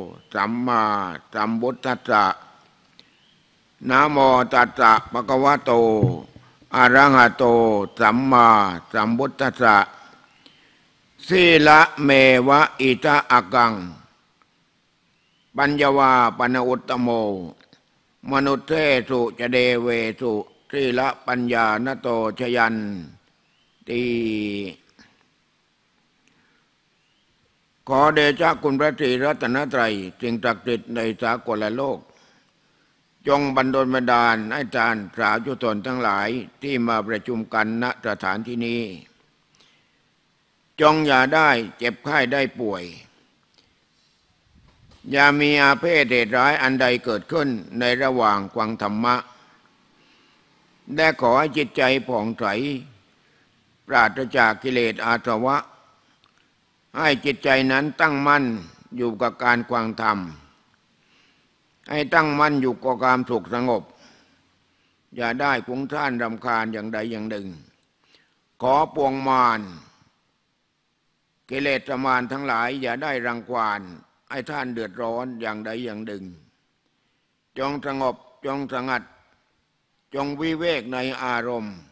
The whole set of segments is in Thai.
สัมมาสัมพุทธัสสะนะโมตัสสะภะคะวะโตอะระหะโตสัมมาสัมพุทธัสสะสีละเมวะอิทะอะกังปัญญวาปนอุตตโมมนุเทสุจเดเวสุสีละปัญญานโตชยันติขอเดชะคุณพระตรีรัตนตรัยสิ่งศักดิ์สิทธิ์ในสากลโลกจงบันดลบันดาลให้ท่านสาธุชนทั้งหลายที่มาประชุมกันณสถานที่นี้จงอย่าได้เจ็บไข้ได้ป่วยอย่ามีอาเพศเหตุร้ายอันใดเกิดขึ้นในระหว่างฟังธรรมะและขอให้จิตใจผ่องใสปราศจากกิเลสอาสวะให้จิตใจนั้นตั้งมั่นอยู่กับการฟังธรรมให้ตั้งมั่นอยู่กับความสุขสงบอย่าได้ฟุ้งซ่านรำคาญอย่างใดอย่างหนึ่งขอปวงมารกิเลสมารทั้งหลายอย่าได้รังควานให้ท่านเดือดร้อนอย่างใดอย่างหนึ่งจงสงบจงสงัดจงวิเวกในอารมณ์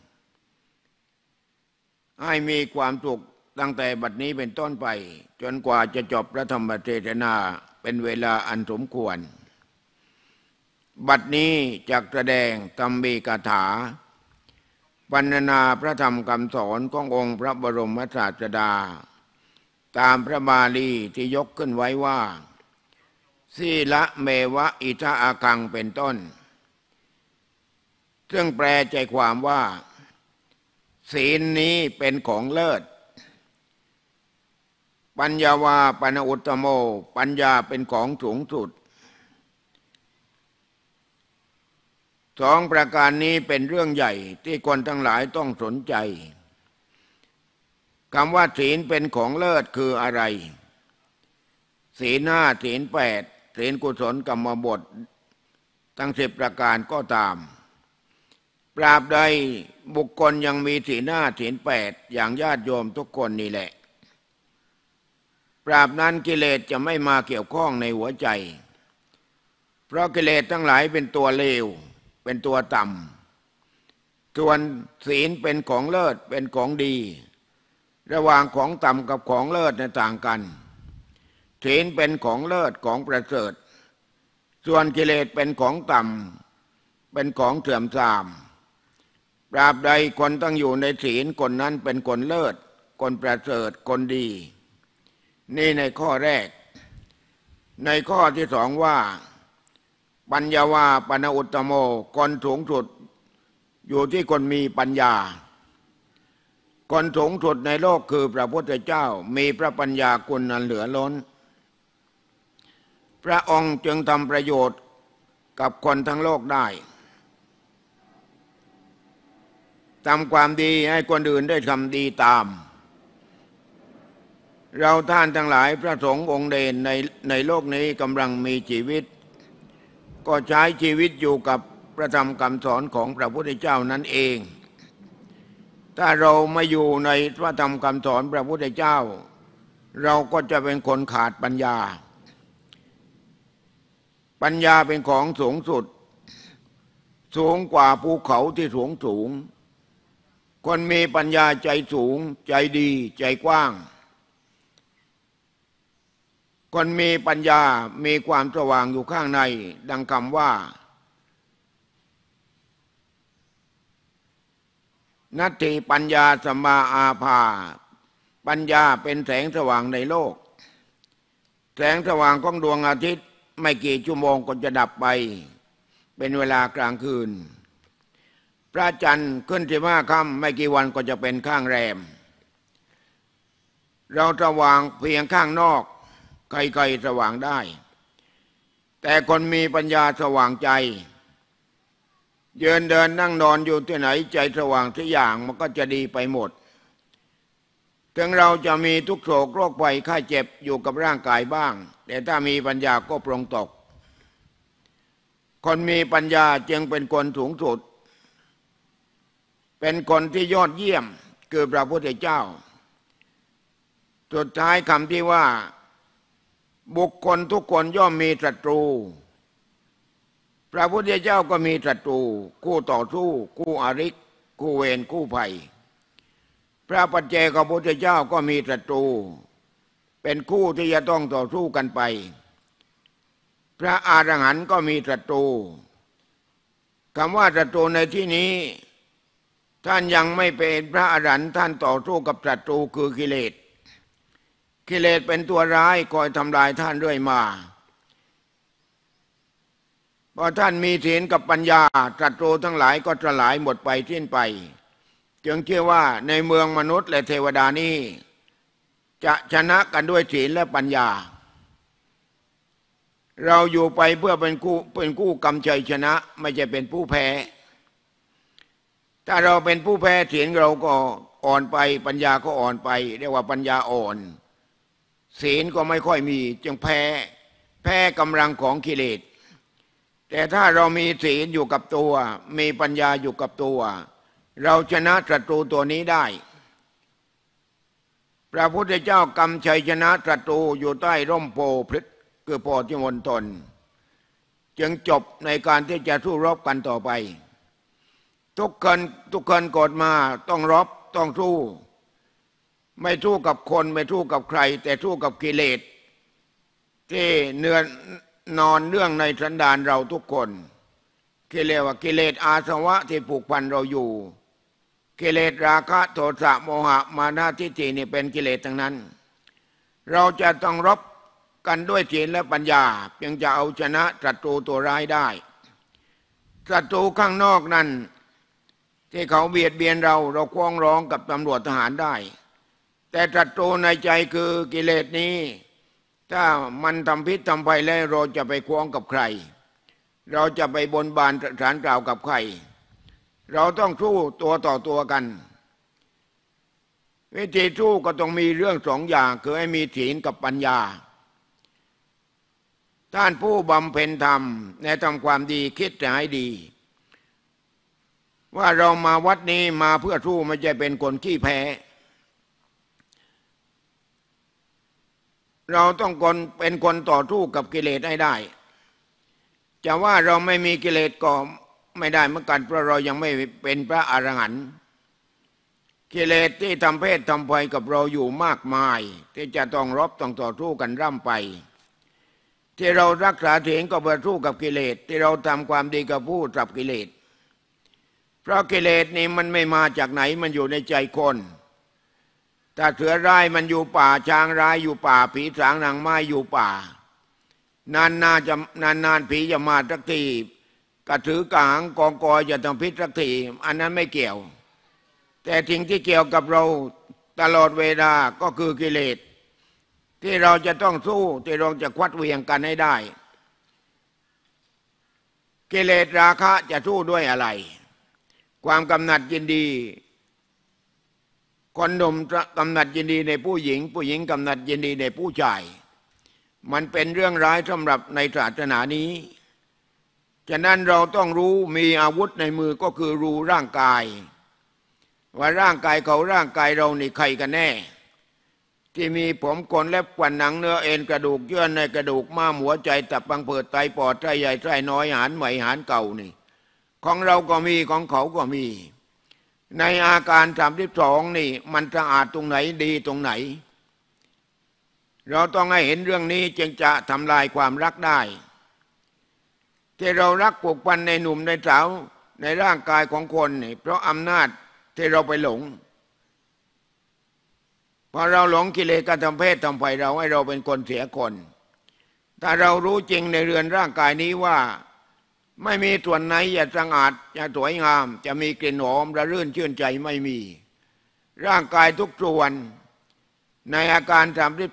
ให้มีความสุขตั้งแต่บัดนี้เป็นต้นไปจนกว่าจะจบพระธรรมเทศนาเป็นเวลาอันสมควรบัดนี้จักแสดงธรรมีกถาบรรณนาพระธรรมคำสอนขององค์พระบรมศาสดาตามพระบาลีที่ยกขึ้นไว้ว่าสีละเมวะอิทะอาคังเป็นต้นซึ่งแปลใจความว่าศีลนี้เป็นของเลิศปัญญาวาปนอุตตโมปัญญาเป็นของสูงสุดสองประการนี้เป็นเรื่องใหญ่ที่คนทั้งหลายต้องสนใจคำว่าศีลเป็นของเลิศคืออะไรศีลห้าศีลแปดศีลกุศลกรรมบททั้ง10ประการก็ตามปราบใดบุคคลยังมีศีลห้าศีลแปดอย่างญาติโยมทุกคนนี่แหละปราบนั้นกิเลสจะไม่มาเกี่ยวข้องในหัวใจเพราะกิเลสทั้งหลายเป็นตัวเลวเป็นตัวต่ำส่วนศีลเป็นของเลิศเป็นของดีระหว่างของต่ำกับของเลิศต่างกันศีลเป็นของเลิศของประเสริฐส่วนกิเลสเป็นของต่ำเป็นของเสื่อมทรามปราบใดคนต้องอยู่ในศีลคนนั้นเป็นคนเลิศคนประเสริฐคนดีนี่ในข้อแรกในข้อที่สองว่าปัญญาวาปนอุตตโมคนสูงสุดอยู่ที่คนมีปัญญาคนสูงสุดในโลกคือพระพุทธเจ้ามีพระปัญญาคุณอันเหลือล้นพระองค์จึงทำประโยชน์กับคนทั้งโลกได้ทำความดีให้คนอื่นได้ทำดีตามเราท่านทั้งหลายพระสงฆ์องค์เด่นในโลกนี้กำลังมีชีวิตก็ใช้ชีวิตอยู่กับพระธรรมคำสอนของพระพุทธเจ้านั่นเองถ้าเราไม่อยู่ในพระธรรมคำสอนพระพุทธเจ้าเราก็จะเป็นคนขาดปัญญาปัญญาเป็นของสูงสุดสูงกว่าภูเขาที่สูงสูงคนมีปัญญาใจสูงใจดีใจกว้างคนมีปัญญามีความสว่างอยู่ข้างในดังคำว่านัตถิปัญญาสัมมาอาภาปัญญาเป็นแสงสว่างในโลกแสงสว่างของดวงอาทิตย์ไม่กี่ชั่วโมงก็จะดับไปเป็นเวลากลางคืนพระจันทร์ขึ้น15 ค่ำไม่กี่วันก็จะเป็นข้างแรมเราสว่างเพียงข้างนอกใครๆสว่างได้แต่คนมีปัญญาสว่างใจยืนเดินนั่งนอนอยู่ที่ไหนใจสว่างทุกอย่างมันก็จะดีไปหมดถึงเราจะมีทุกโศกโรคภัยไข้เจ็บอยู่กับร่างกายบ้างแต่ถ้ามีปัญญาก็ปรงตกคนมีปัญญาจึงเป็นคนสูงสุดเป็นคนที่ยอดเยี่ยมคือพระพุทธเจ้าสุดท้ายคำที่ว่าบุคคลทุกคนย่อมมีศัตรูพระพุทธเจ้าก็มีศัตรูคู่ต่อสู้คู่อริคู่เวรคู่ภัยพระปัจเจกพุทธเจ้าก็มีศัตรูเป็นคู่ที่จะต้องต่อสู้กันไปพระอรหันต์ก็มีศัตรูคำว่าศัตรูในที่นี้ท่านยังไม่เป็นพระอรหันต์ท่านต่อสู้กับศัตรูคือกิเลสกิเลสเป็นตัวร้ายคอยทำลายท่านเรื่อยมาพอท่านมีศีลกับปัญญาศัตรูทั้งหลายก็สลายหมดไปสิ้นไปจึงเชื่อว่าในเมืองมนุษย์และเทวดานี้จะชนะกันด้วยศีลและปัญญาเราอยู่ไปเพื่อเป็นคู่กำชัยชนะไม่ใช่เป็นผู้แพ้ถ้าเราเป็นผู้แพ้ศีลเราก็อ่อนไปปัญญาก็อ่อนไปเรียกว่าปัญญาอ่อนศีลก็ไม่ค่อยมีจึงแพ้กำลังของกิเลสแต่ถ้าเรามีศีลอยู่กับตัวมีปัญญาอยู่กับตัวเราชนะศัตรูตัวนี้ได้พระพุทธเจ้ากำชัยชนะศัตรูอยู่ใต้ร่มโพพฤกษ์คือโพธิมณฑลจึงจบในการที่จะสู้รบกันต่อไปทุกคนกดมาต้องรบต้องสู้ไม่สู้กับคนไม่สู้กับใครแต่สู้กับกิเลสที่เนื้อนอนเรื่องในสันดานเราทุกคนกิเลสว่ากิเลสอาสวะที่ผูกพันเราอยู่กิเลสราคะโทสะโมหะมานะทิฏฐินี่เป็นกิเลสทั้งนั้นเราจะต้องรบกันด้วยศีลและปัญญาเพียงจะเอาชนะศัตรูตัวร้ายได้ศัตรูข้างนอกนั้นที่เขาเบียดเบียนเราฟ้องร้องกับตำรวจทหารได้แต่ศัตรูในใจคือกิเลสนี้ถ้ามันทำพิษทำภัยแล้วเราจะไปฟ้องกับใครเราจะไปบนบานศาลกล่าวกับใครเราต้องสู้ตัวต่อตัวกันวิธีสู้ก็ต้องมีเรื่องสองอย่างคือให้มีศีลกับปัญญาท่านผู้บำเพ็ญธรรมในทำความดีคิดจะให้ดีว่าเรามาวัดนี้มาเพื่อสู้ไม่ใช่เป็นคนขี้แพ้เราต้องเป็นคนต่อสู้กับกิเลสให้ได้จะว่าเราไม่มีกิเลสก็ไม่ได้เหมือนกันเพราะเรายังไม่เป็นพระอรหันต์กิเลสที่ทำเพศทำภัยกับเราอยู่มากมายที่จะต้องรบต้องต่อสู้กันร่ำไปที่เรารักษาศีลก็เพื่อสู้กับกิเลสที่เราทำความดีกับผู้จับกิเลสเพราะกิเลสนี่มันไม่มาจากไหนมันอยู่ในใจคนถ้าเสือร้ายมันอยู่ป่าช้างร้ายอยู่ป่าผีสางนางไม้อยู่ป่านานผีจะมาสักทีกระถือกางกองกอยจะต้องพิษสักทีอันนั้นไม่เกี่ยวแต่สิ่งที่เกี่ยวกับเราตลอดเวลาก็คือกิเลสที่เราจะต้องสู้ที่เราจะควัดเหวี่ยงกันให้ได้กิเลสราคะจะสู้ด้วยอะไรความกำหนัดยินดีคนหนุ่มกำหนัดยินดีในผู้หญิงผู้หญิงกำหนัดยินดีในผู้ชายมันเป็นเรื่องร้ายสำหรับในศาสนานี้ฉะนั้นเราต้องรู้มีอาวุธในมือก็คือรู้ร่างกายว่าร่างกายเขาร่างกายเรานี่ใครกันแน่ที่มีผมขนเล็บฟันหนังเนื้อเอ็นกระดูกเยื่อในกระดูกม้ามหัวใจตับพังผืดไตปอดไตใหญ่ไตน้อยหารใหม่หารเก่านี่ของเราก็มีของเขาก็มีในอาการ32นี่มันสะอาดตรงไหนดีตรงไหนเราต้องให้เห็นเรื่องนี้จึงจะทำลายความรักได้ที่เรารักผูกพันในหนุ่มในสาวในร่างกายของคนนี่เพราะอำนาจที่เราไปหลงพอเราหลงกิเลสการทำเพศทำภัยเราให้เราเป็นคนเสียคนถ้าเรารู้จริงในเรือนร่างกายนี้ว่าไม่มีส่วนไหนจะสะอาดจะสวยงามจะมีกลิ่นหอมระรื่นชื่นใจไม่มีร่างกายทุกส่วนในอาการ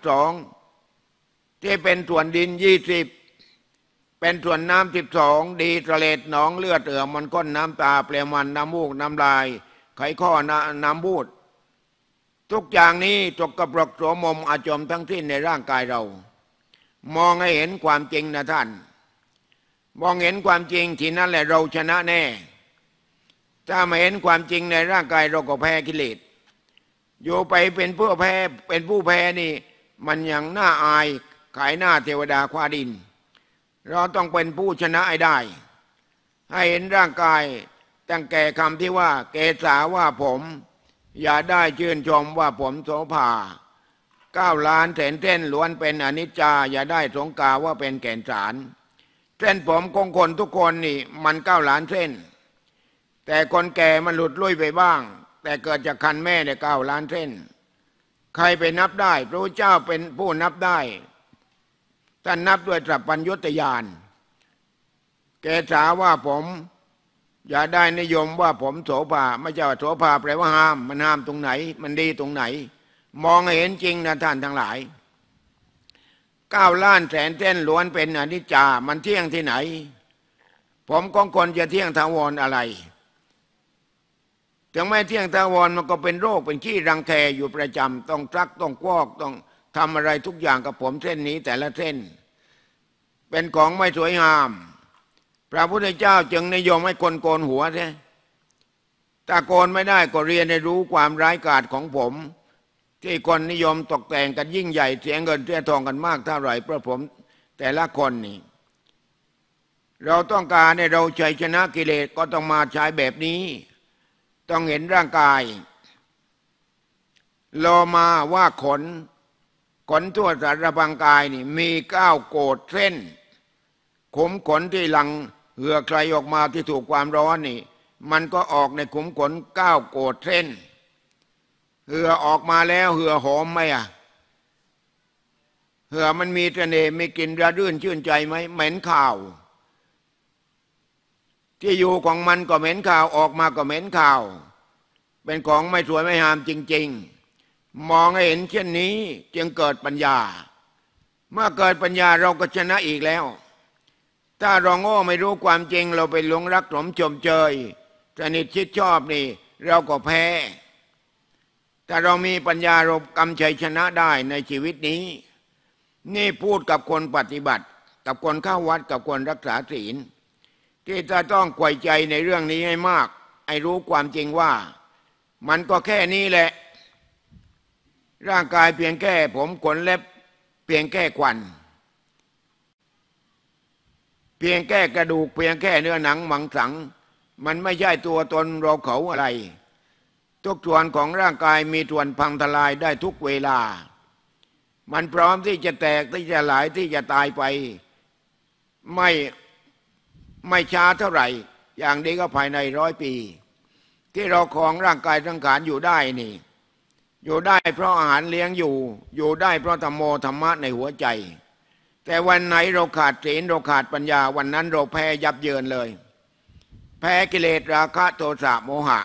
32ที่เป็นส่วนดิน20เป็นส่วนน้ำ12ดีทะเลหนองเลือดมันก้นน้ำตาเปลวมันน้ำมูกน้ำลายไขข้อน้ำบูดทุกอย่างนี้ตกกระปรกโสมมอาจมทั้งสิ้นในร่างกายเรามองให้เห็นความจริงนะท่านมองเห็นความจริงที่นั่นแหละเราชนะแน่ถ้าไม่เห็นความจริงในร่างกายเราก็แพ้กิเลสอยู่ไปเป็นผู้แพ้นี่มันยังน่าอายใขายหน้าเทวดาคว้าดินเราต้องเป็นผู้ชนะให้ได้ให้เห็นร่างกายตั้งแก่คำที่ว่าเกศาว่าผมอย่าได้ชื่นชมว่าผมโสภา9 ล้านแสนเส้นล้วนเป็นอนิจจาอย่าได้สงกาว่าเป็นแก่นสารเส้นผมของคนทุกคนนี่มัน9 ล้านเส้นแต่คนแก่มันหลุดลุ่ยไปบ้างแต่เกิดจากคันแม่เนี่ย9 ล้านเส้นใครไปนับได้พระเจ้าเป็นผู้นับได้ท่านนับด้วยสัพพัญญุตญาณเกศาว่าผมอย่าได้นิยมว่าผมโสภาไม่ใช่ว่าโสภาแปลว่าห้ามมันห้ามตรงไหนมันดีตรงไหนมองให้เห็นจริงนะท่านทั้งหลาย9 ล้านแสนเส้นล้วนเป็นอนิจจามันเที่ยงที่ไหนผมของคนจะเที่ยงถาวรอะไรถึงไม่เที่ยงถาวรมันก็เป็นโรคเป็นขี้รังแคอยู่ประจำต้องซักต้องวอกต้องทำอะไรทุกอย่างกับผมเส้นนี้แต่ละเส้นเป็นของไม่สวยงามพระพุทธเจ้าจึงนิยมให้คนโกนหัวใช่ถ้าโกนไม่ได้ก็เรียนให้รู้ความร้ายกาจของผมที่คนนิยมตกแต่งกันยิ่งใหญ่เสียเงินเสียทองกันมากเท่าไหร่เพราะผมแต่ละคนนี่เราต้องการให้เราชัยชนะกิเลสก็ต้องมาใช้แบบนี้ต้องเห็นร่างกายโลมาว่าขนทั่วสารพังกายนี่มี9 โกฏเส้นขุมขนที่หลังเหงื่อใครออกมาที่ถูกความร้อนนี่มันก็ออกในขุมขน9 โกฏเส้นเหงื่อออกมาแล้วเหงื่อหอมไหมอ่ะเหงื่อมันมีเสน่ห์มีกลิ่นระรื่นชื่นใจไหมเหม็นข่าวที่อยู่ของมันก็เหม็นข่าวออกมาก็เหม็นข่าวเป็นของไม่สวยไม่งามจริงๆมองให้เห็นเช่นนี้จึงเกิดปัญญาเมื่อเกิดปัญญาเราก็ชนะอีกแล้วถ้าเราโง่ไม่รู้ความจริงเราไปหลงรักหลงชมเชยสนิทชิดชอบนี่เราก็แพ้ถ้าเรามีปัญญาเรากำชัยชนะได้ในชีวิตนี้นี่พูดกับคนปฏิบัติกับคนเข้าวัดกับคนรักษาศีลที่จะต้องไขว่ใจในเรื่องนี้ให้มากให้รู้ความจริงว่ามันก็แค่นี้แหละร่างกายเพียงแค่ผมขนเล็บเพียงแค่ควันเพียงแค่กระดูกเพียงแค่เนื้อหนังมังสังมันไม่ใช่ตัวตนเราเขาอะไรทุกส่วนของร่างกายมีส่วนพังทลายได้ทุกเวลามันพร้อมที่จะแตกที่จะหลายที่จะตายไปไม่ช้าเท่าไหร่อย่างนี้ก็ภายใน100 ปีที่เราของร่างกายสังขารอยู่ได้นี่อยู่ได้เพราะอาหารเลี้ยงอยู่ได้เพราะธรรมโมธรรมะในหัวใจแต่วันไหนเราขาดศีลเราขาดปัญญาวันนั้นเราแพ้ยับเยินเลยแพ้กิเลสราคะโทสะโมหะ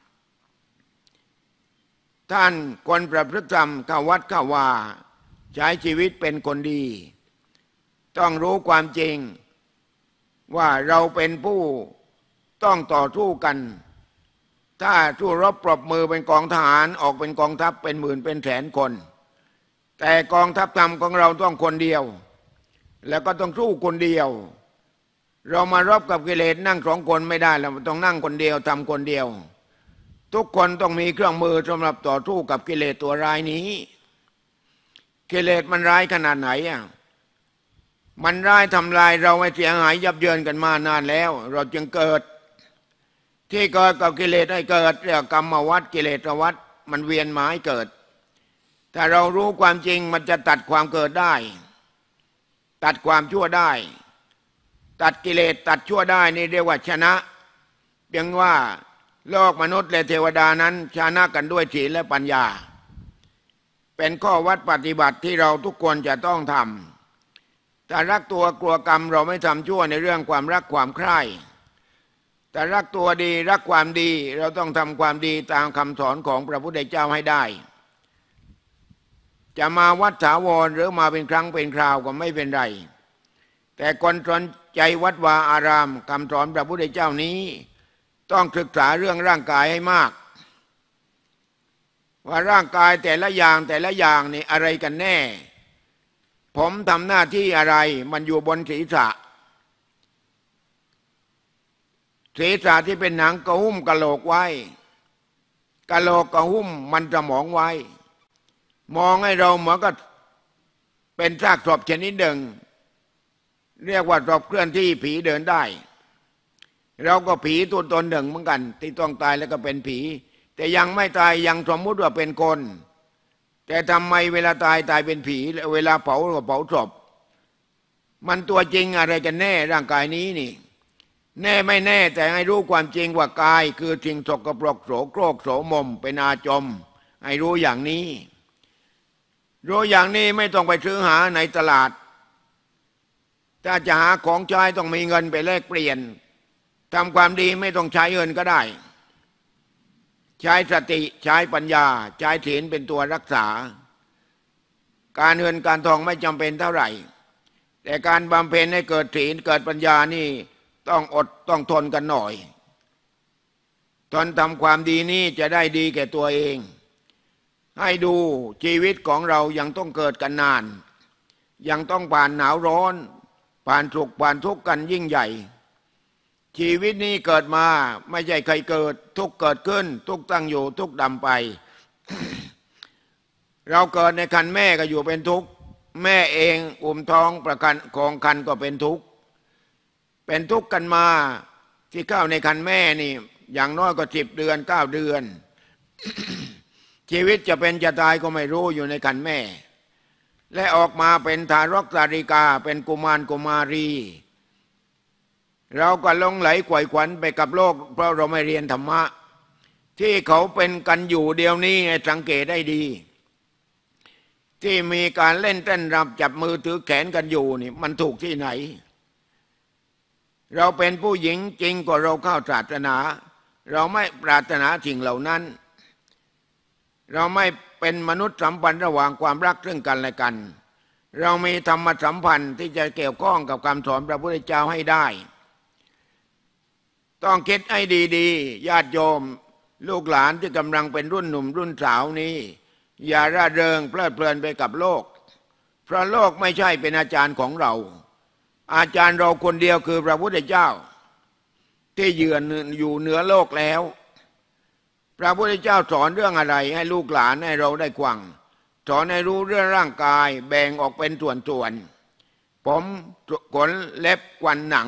ท่านคนประพฤติธรรมเข้าวัดเข้าวาใช้ชีวิตเป็นคนดีต้องรู้ความจริงว่าเราเป็นผู้ต้องต่อสู้กันถ้าสู้รบปรบมือเป็นกองทหารออกเป็นกองทัพเป็นหมื่นเป็นแสนคนแต่กองทัพธรรมของเราต้องคนเดียวแล้วก็ต้องสู้คนเดียวเรามารบกับกิเลสนั่ง2 คนไม่ได้เราต้องนั่งคนเดียวทำคนเดียวทุกคนต้องมีเครื่องมือสำหรับต่อสู้กับกิเลสตัวร้ายนี้กิเลสมันร้ายขนาดไหนอ่ะมันร้ายทำลายเราให้เสียหายยับเยินกันมานานแล้วเราจึงเกิดที่เกิดกับกิเลสให้เกิดเรียกกรรมวัฏกิเลสวัฏมันเวียนมาให้เกิดถ้าเรารู้ความจริงมันจะตัดความเกิดได้ตัดความชั่วได้ตัดกิเลสตัดชั่วได้นี่เรียกว่าชนะเพียงว่าโลกมนุษย์และเทวดานั้นชนะกันด้วยศีลและปัญญาเป็นข้อวัดปฏิบัติที่เราทุกคนจะต้องทำแต่รักตัวกลัวกรรมเราไม่ทำชั่วในเรื่องความรักความใคร่แต่รักตัวดีรักความดีเราต้องทำความดีตามคำสอนของพระพุทธเจ้าให้ได้จะมาวัดถาวรหรือมาเป็นครั้งเป็นคราวก็ไม่เป็นไรแต่คนสนใจวัดวาอารามคำสอนพระพุทธเจ้านี้ต้องศึกษาเรื่องร่างกายให้มากว่าร่างกายแต่ละอย่างนี่อะไรกันแน่ผมทำหน้าที่อะไรมันอยู่บนศีรษะที่เป็นหนังก็หุ้มกะโหลกไว้กะโหลกก็หุ้มมันสมองไว้มองให้เราเหมือนกับเป็นซากศพชนิดหนึ่งเรียกว่าศพเคลื่อนที่ผีเดินได้เราก็ผีตัวตนหนึ่งเหมือนกันที่ต้องตายแล้วก็เป็นผีแต่ยังไม่ตายยังสมมุติว่าเป็นคนแต่ทำไมเวลาตายเป็นผีเวลาเผาก็เผาศพมันตัวจริงอะไรกันแน่ร่างกายนี้นี่แน่ไม่แน่แต่ให้รู้ความจริงว่ากายคือสิ่งสกปรกโสโครกโสมมเป็นอาจมให้รู้อย่างนี้รู้อย่างนี้ไม่ต้องไปซื้อหาในตลาดถ้าจะหาของใช้ต้องมีเงินไปแลกเปลี่ยนทำความดีไม่ต้องใช้เงินก็ได้ใช้สติใช้ปัญญาใช้ศีลเป็นตัวรักษาการเงินการทองไม่จำเป็นเท่าไหร่แต่การบำเพ็ญให้เกิดศีลเกิดปัญญานี่ต้องอดต้องทนกันหน่อยทนทำความดีนี้จะได้ดีแก่ตัวเองให้ดูชีวิตของเรายังต้องเกิดกันนานยังต้องผ่านหนาวร้อนผ่านสุขผ่านทุกข์กันยิ่งใหญ่ชีวิตนี้เกิดมาไม่ใช่ใครเกิดทุกเกิดขึ้นทุกตั้งอยู่ทุกดับไป เราเกิดในครรภ์แม่ก็อยู่เป็นทุกข์แม่เองอุ้มท้องประกันของครรภ์ก็เป็นทุกข์เป็นทุกข์กันมาที่เข้าในครรภ์แม่นี่อย่างน้อยก็10 เดือน9 เดือน ชีวิตจะเป็นจะตายก็ไม่รู้อยู่ในครรภ์แม่และออกมาเป็นทารกทาริกาเป็นกุมารกุมารีเราก็หลงไหลไขว่ขวัญไปกับโลกเพราะเราไม่เรียนธรรมะที่เขาเป็นกันอยู่เดี๋ยวนี้ให้สังเกตได้ดีที่มีการเล่นเต้นรำจับมือถือแขนกันอยู่นี่มันถูกที่ไหนเราเป็นผู้หญิงจริงกว่าเราเข้าศาสนาเราไม่ปรารถนาสิ่งเหล่านั้นเราไม่เป็นมนุษย์สัมพันธ์ระหว่างความรักซึ่งกันและกันเรามีธรรมสัมพันธ์ที่จะเกี่ยวข้องกับคำสอนพระพุทธเจ้าให้ได้ต้องคิดให้ดีๆญาติโยมลูกหลานที่กำลังเป็นรุ่นหนุ่มรุ่นสาวนี้อย่าร่าเริงเพลิดเพลินไปกับโลกเพราะโลกไม่ใช่เป็นอาจารย์ของเราอาจารย์เราคนเดียวคือพระพุทธเจ้าที่ยืนอยู่เหนือโลกแล้วพระพุทธเจ้าสอนเรื่องอะไรให้ลูกหลานให้เราได้ฟังสอนให้รู้เรื่องร่างกายแบ่งออกเป็นส่วนๆผมขนเล็บควันหนัง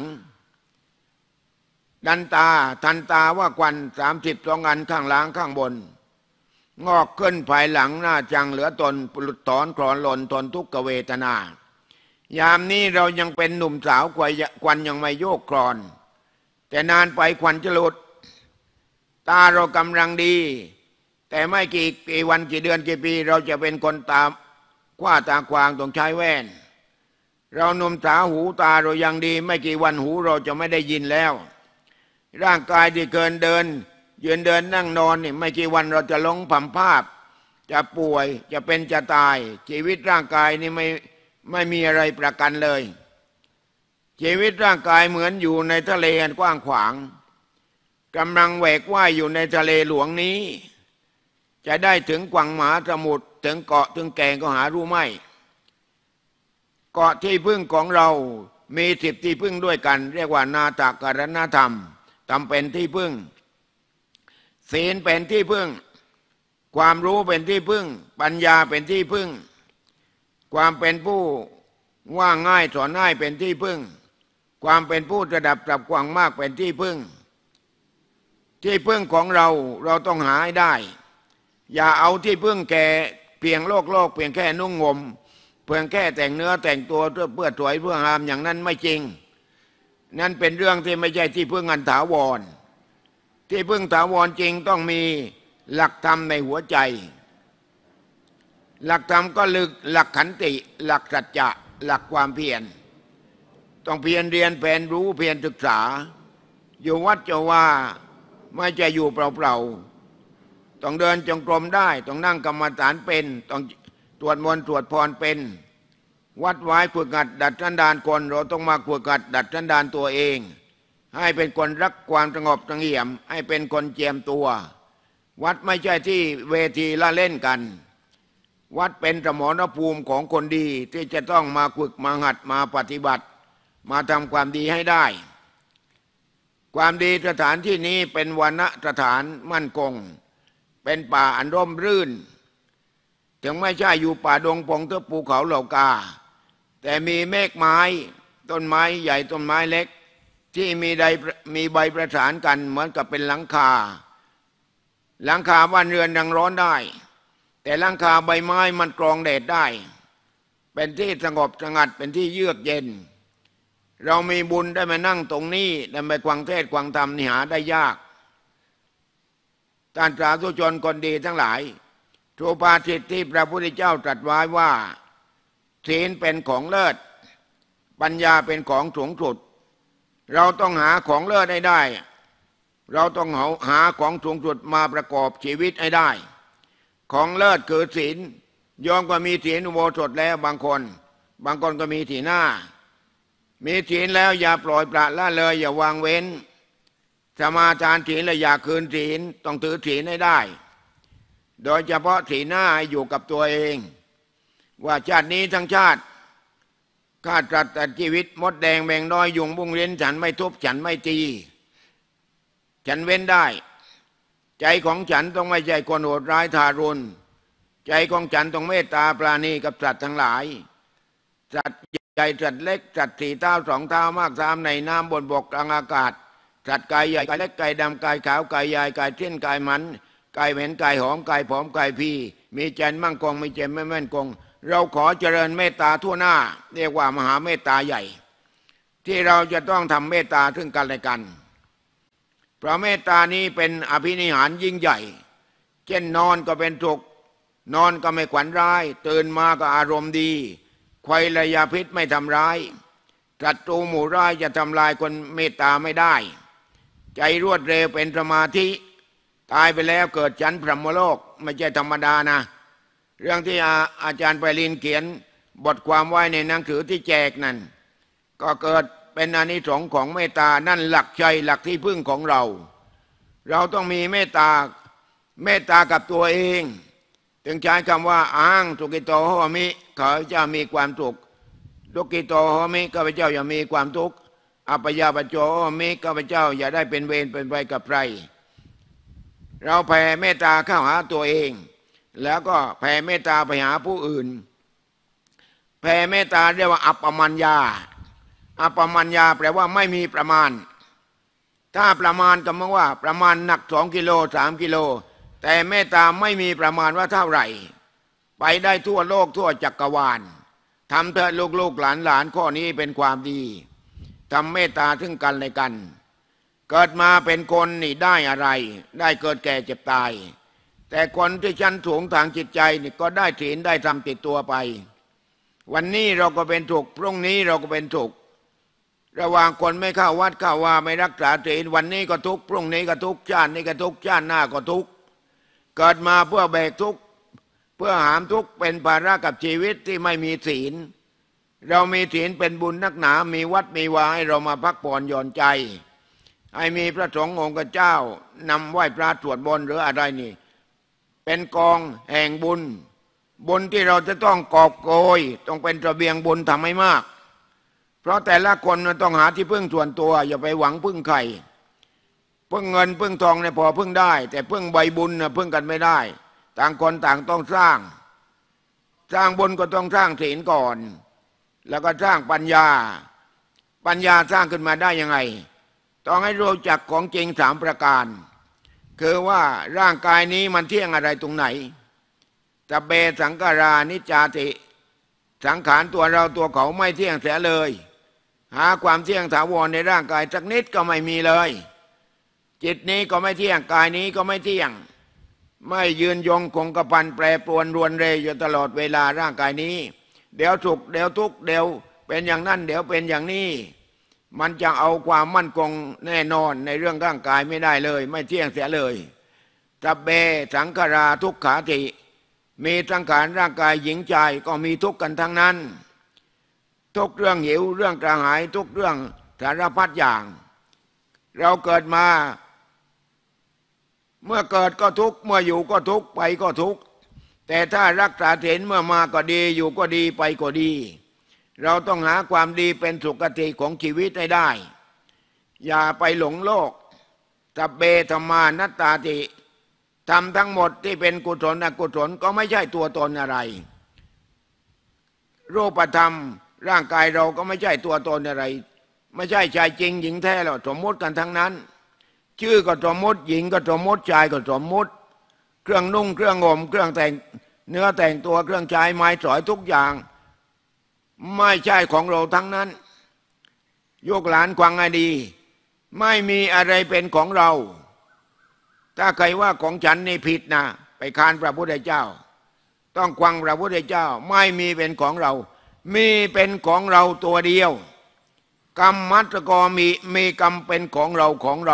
ดันตาทันตาว่าควัน32 อันข้างล่างข้างบนงอกขึ้นภายหลังหน้าจังเหลือตนปลุดถอนคลอนหล่นทนทุกขเวทนายามนี้เรายังเป็นหนุ่มสาวควันยังไม่โยกคลอนแต่นานไปควันจะหลุดตาเรากำลังดีแต่ไม่กี่วันกี่เดือนกี่ปีเราจะเป็นคนตาคว้าตาควางต้องใช้แว่นเราหนุ่มสาวหูตาเรายังดีไม่กี่วันหูเราจะไม่ได้ยินแล้วร่างกายที่เกินเดินยืนเดินนั่งนอนนี่ไม่กี่วันเราจะหลงผัมภาพจะป่วยจะเป็นจะตายชีวิตร่างกายนี่ไม่มีอะไรประกันเลยชีวิตร่างกายเหมือนอยู่ในทะเลอันกว้างขวางกำลังแหวกว่ายอยู่ในทะเลหลวงนี้จะได้ถึงกวางมหาสมุทรถึงเกาะถึงแก่งก็หารู้ไม่เกาะที่พึ่งของเรามี10 ที่พึ่งด้วยกันเรียกว่านาถกรณธรรมทำเป็นที่พึ่งศีลเป็นที่พึ่งความรู้เป็นที่พึ่งปัญญาเป็นที่พึ่งความเป็นผู้ว่าง่ายสอนง่ายเป็นที่พึ่งความเป็นผู้ระดับปรับกว้างมากเป็นที่พึ่งที่พึ่งของเราต้องหาให้ได้อย่าเอาที่พึ่งแก่เพียงโลกเพียงแค่นุ่งห่มเพียงแค่แต่งเนื้อแต่งตัวเพื่อสวยเพื่องามอย่างนั้นไม่จริงนั่นเป็นเรื่องที่ไม่ใช่ที่พึ่งอันถาวรที่พึ่งถาวรจริงต้องมีหลักธรรมในหัวใจหลักธรรมก็หลักขันติหลักสัจจะหลักความเพียรต้องเพียรเรียนเพียรรู้เพียรศึกษาอยู่วัดจะว่าไม่จะอยู่เปล่าๆต้องเดินจงกรมได้ต้องนั่งกรรมฐานเป็นต้องตรวจมนต์ตรวจพรเป็นวัดไว้ฝึกหัดดัดสันดานคนเราต้องมาฝึกหัดดัดสันดานตัวเองให้เป็นคนรักความสงบเสงี่ยมให้เป็นคนเจียมตัววัดไม่ใช่ที่เวทีละเล่นกันวัดเป็นสมรภูมิของคนดีที่จะต้องมาฝึกมาหัดมาปฏิบัติมาทำความดีให้ได้ความดีสถานที่นี้เป็นวรสถานมั่นคงเป็นป่าอันร่มรื่นถึงไม่ใช่อยู่ป่าดงพงทึบภูเขาเหล่ากาแต่มีเมฆไม้ต้นไม้ใหญ่ต้นไม้เล็กที่มีใบประสานกันเหมือนกับเป็นหลังคาบ้านเรือนดังร้อนได้แต่หลังคาใบไม้มันกรองแดดได้เป็นที่สงบสงัดเป็นที่เยือกเย็นเรามีบุญได้มานั่งตรงนี้ได้ไปฟังเทศน์ฟังธรรมนี่หาได้ยากท่านสาธุชนคนดีทั้งหลายสุภาษิตที่พระพุทธเจ้าตรัสไว้ว่าศีลเป็นของเลิศปัญญาเป็นของสูงสุดเราต้องหาของเลิศให้ได้เราต้องหาของสูงสุดมาประกอบชีวิตให้ได้ของเลิศคือศีลโยมก็มีศีลอุโบสถแล้วบางคนก็มีศีลหน้ามีศีลแล้วอย่าปล่อยปละละเลยอย่าวางเว้นสมาทานศีลและอย่าคืนศีลต้องถือศีลให้ได้โดยเฉพาะศีลหน้าให้อยู่กับตัวเองว่าชาตินี้ทั้งชาติข้าตรัสแต่ชีวิตมดแดงแมงน้อยยุงบุ้งเร้นฉันไม่ทุบฉันไม่ตีฉันเว้นได้ใจของฉันต้องไม่ใช่คนโหดร้ายทารุณใจของฉันต้องเมตตาปราณีกับสัตว์ทั้งหลายสัตว์ใหญ่สัตว์เล็กสัตว์สี่เท้าสองเท้ามากสามในน้ำบนบกกลางอากาศสัตว์กายใหญ่กายเล็กกายดำกายขาวกายใหญ่กายเช่นกายมันกายเหม็นกายหอมกายผอมกายพี่มีใจมั่งคงมีใจไม่มั่นคงเราขอเจริญเมตตาทั่วหน้าเรียกว่ามหาเมตตาใหญ่ที่เราจะต้องทำเมตตาถึงกันและกันเพราะเมตตานี้เป็นอภินิหารยิ่งใหญ่เช่นนอนก็เป็นสุขนอนก็ไม่ขวัญร้ายตื่นมาก็อารมณ์ดีไขว่ระยาพิษไม่ทำร้ายศัตรูหมู่ร้ายจะทำลายคนเมตตาไม่ได้ใจรวดเร็วเป็นสมาธิตายไปแล้วเกิดชั้นพรหมโลกไม่ใช่ธรรมดานะเรื่องที่อาจารย์ไพลินเขียนบทความไว้ในหนังสือที่แจกนั่นก็เกิดเป็นอานิสงส์ของเมตตานั่นหลักใจหลักที่พึ่งของเราต้องมีเมตตากับตัวเองถึงใช้คำว่าอ้างสุกิโตโหมิข้าพเจ้ามีความสุขทุกิโตโหมิข้าพเจ้าอย่ามีความทุกข์อัปยาปโจโหมิข้าพเจ้าอย่าได้เป็นเวรเป็นภัยกับใครเราแผ่เมตตาเข้าหาตัวเองแล้วก็แผ่เมตตาไปหาผู้อื่นแผ่เมตตาเรียกว่าอัปปมัญญาแปลว่าไม่มีประมาณถ้าประมาณก็หมายว่าประมาณหนัก2 กิโล3 กิโลแต่เมตตาไม่มีประมาณว่าเท่าไหร่ไปได้ทั่วโลกทั่วจักรวาลทำเถอะลูกหลานข้อนี้เป็นความดีทำเมตตาถึงกันและกันเกิดมาเป็นคนนี่ได้อะไรได้เกิดแก่เจ็บตายแต่คนที่ชั้นสูงทางจิตใจนี่ก็ได้ศีลได้ทำติดตัวไปวันนี้เราก็เป็นสุขพรุ่งนี้เราก็เป็นสุขระหว่างคนไม่เข้าวัดเข้าว่าไม่รักษาศีลวันนี้ก็ทุกข์พรุ่งนี้ก็ทุกข์ชาตินี้ก็ทุกข์ชาติหน้าก็ทุกข์เกิดมาเพื่อแบกทุกข์เพื่อหามทุกข์เป็นภาระกับชีวิตที่ไม่มีศีลเรามีศีลเป็นบุญนักหนามีวัดมีวาให้เรามาพักผ่อนหย่อนใจให้มีพระสงฆ์องค์เจ้านำไหว้พระสวดมนต์หรืออะไรนี่เป็นกองแห่งบุญที่เราจะต้องกอบโกยต้องเป็นระเบียงบุญทำให้มากเพราะแต่ละคนมันต้องหาที่พึ่งส่วนตัวอย่าไปหวังพึ่งใครพึ่งเงินพึ่งทองเนี่ยพอพึ่งได้แต่พึ่งใบบุญนะพึ่งกันไม่ได้ต่างคนต่างต้องสร้างบุญก็ต้องสร้างศีลก่อนแล้วก็สร้างปัญญาสร้างขึ้นมาได้ยังไงต้องให้รู้จักของจริง3 ประการคือว่าร่างกายนี้มันเที่ยงอะไรตรงไหนจะเบสังขารานิจจาติสังขารตัวเราตัวเขาไม่เที่ยงเสียเลยหาความเที่ยงถาวรในร่างกายสักนิดก็ไม่มีเลยจิตนี้ก็ไม่เที่ยงกายนี้ก็ไม่เที่ยงไม่ยืนยงคงกระพันแปรปรวนรวนเรยอยู่ตลอดเวลาร่างกายนี้เดี๋ยวสุขเดี๋ยวทุกข์เดี๋ยวเป็นอย่างนั้นเดี๋ยวเป็นอย่างนี้มันจะเอาความมั่นคงแน่นอนในเรื่องร่างกายไม่ได้เลยไม่เที่ยงเสียเลยสัพเพสังขาราทุกขาติมีสังขารร่างกายหญิงชายก็มีทุกข์กันทั้งนั้นทุกเรื่องหิวเรื่องกระหายทุกเรื่องสารพัดอย่างเราเกิดมาเมื่อเกิดก็ทุกข์เมื่ออยู่ก็ทุกข์ไปก็ทุกข์แต่ถ้ารักษาศีลเมื่อมาก็ดีอยู่ก็ดีไปก็ดีเราต้องหาความดีเป็นสุขติของชีวิตให้ได้อย่าไปหลงโลกสัพเพธัมมานัตตาติทำทั้งหมดที่เป็นกุศลอกุศลก็ไม่ใช่ตัวตนอะไรรูปธรรมร่างกายเราก็ไม่ใช่ตัวตนอะไรไม่ใช่ชายจริงหญิงแท้หรอกสมมติกันทั้งนั้นชื่อก็สมมติหญิงก็สมมติชายก็สมมติเครื่องนุ่งเครื่องห่มเครื่องแต่งเนื้อแต่งตัวเครื่องใช้ไม้สอยทุกอย่างไม่ใช่ของเราทั้งนั้นยกหลานควังให้ดีไม่มีอะไรเป็นของเราถ้าใครว่าของฉันนี่ผิดนะไปค้านพระพุทธเจ้าต้องควังพระพุทธเจ้าไม่มีเป็นของเรามีเป็นของเราตัวเดียวกรรมมัตตกมีกรรมเป็นของเรา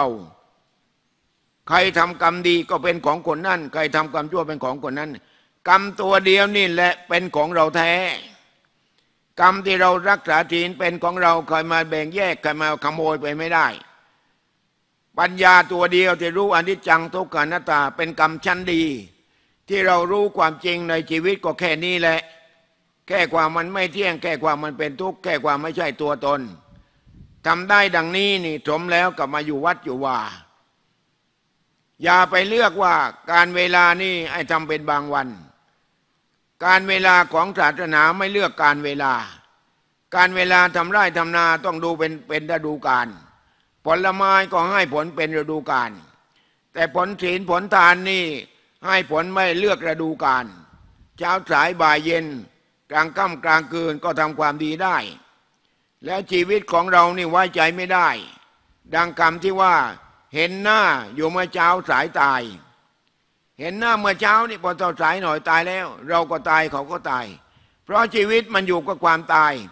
ใครทำกรรมดีก็เป็นของคนนั้นใครทำกรรมชั่วเป็นของคนนั้นกรรมตัวเดียวนี่แหละเป็นของเราแท้กรรมที่เรารักษาศีลเป็นของเราใครมาแบ่งแยกใครมาขโมยไปไม่ได้ปัญญาตัวเดียวที่รู้อนิจจังทุกขังอนัตตาเป็นกรรมชั้นดีที่เรารู้ความจริงในชีวิตก็แค่นี้แหละแค่ความมันไม่เที่ยงแค่ความมันเป็นทุกข์แค่ความไม่ใช่ตัวตนทำได้ดังนี้นี่สมแล้วกับมาอยู่วัดอยู่ว่าอย่าไปเลือกว่าการเวลานี่ให้ทำเป็นบางวันการเวลาของศาสนาไม่เลือกการเวลาการเวลาทำไร่ทำนาต้องดูเป็นฤดูกาลผลไม้ก็ให้ผลเป็นฤดูกาลแต่ผลศีลผลทานนี่ให้ผลไม่เลือกฤดูกาลเช้าสายบ่ายเย็นกลางค่ำกลางคืนก็ทำความดีได้แล้วชีวิตของเรานี่ไว้ใจไม่ได้ดังคำที่ว่าเห็นหน้าอยู่เมื่อเช้าสายตายเห็นหน้าเมื่อเช้านี่พอเช้าสายหน่อยตายแล้วเราก็ตายเขาก็ตายเพราะชีวิตมันอยู่กับความตาย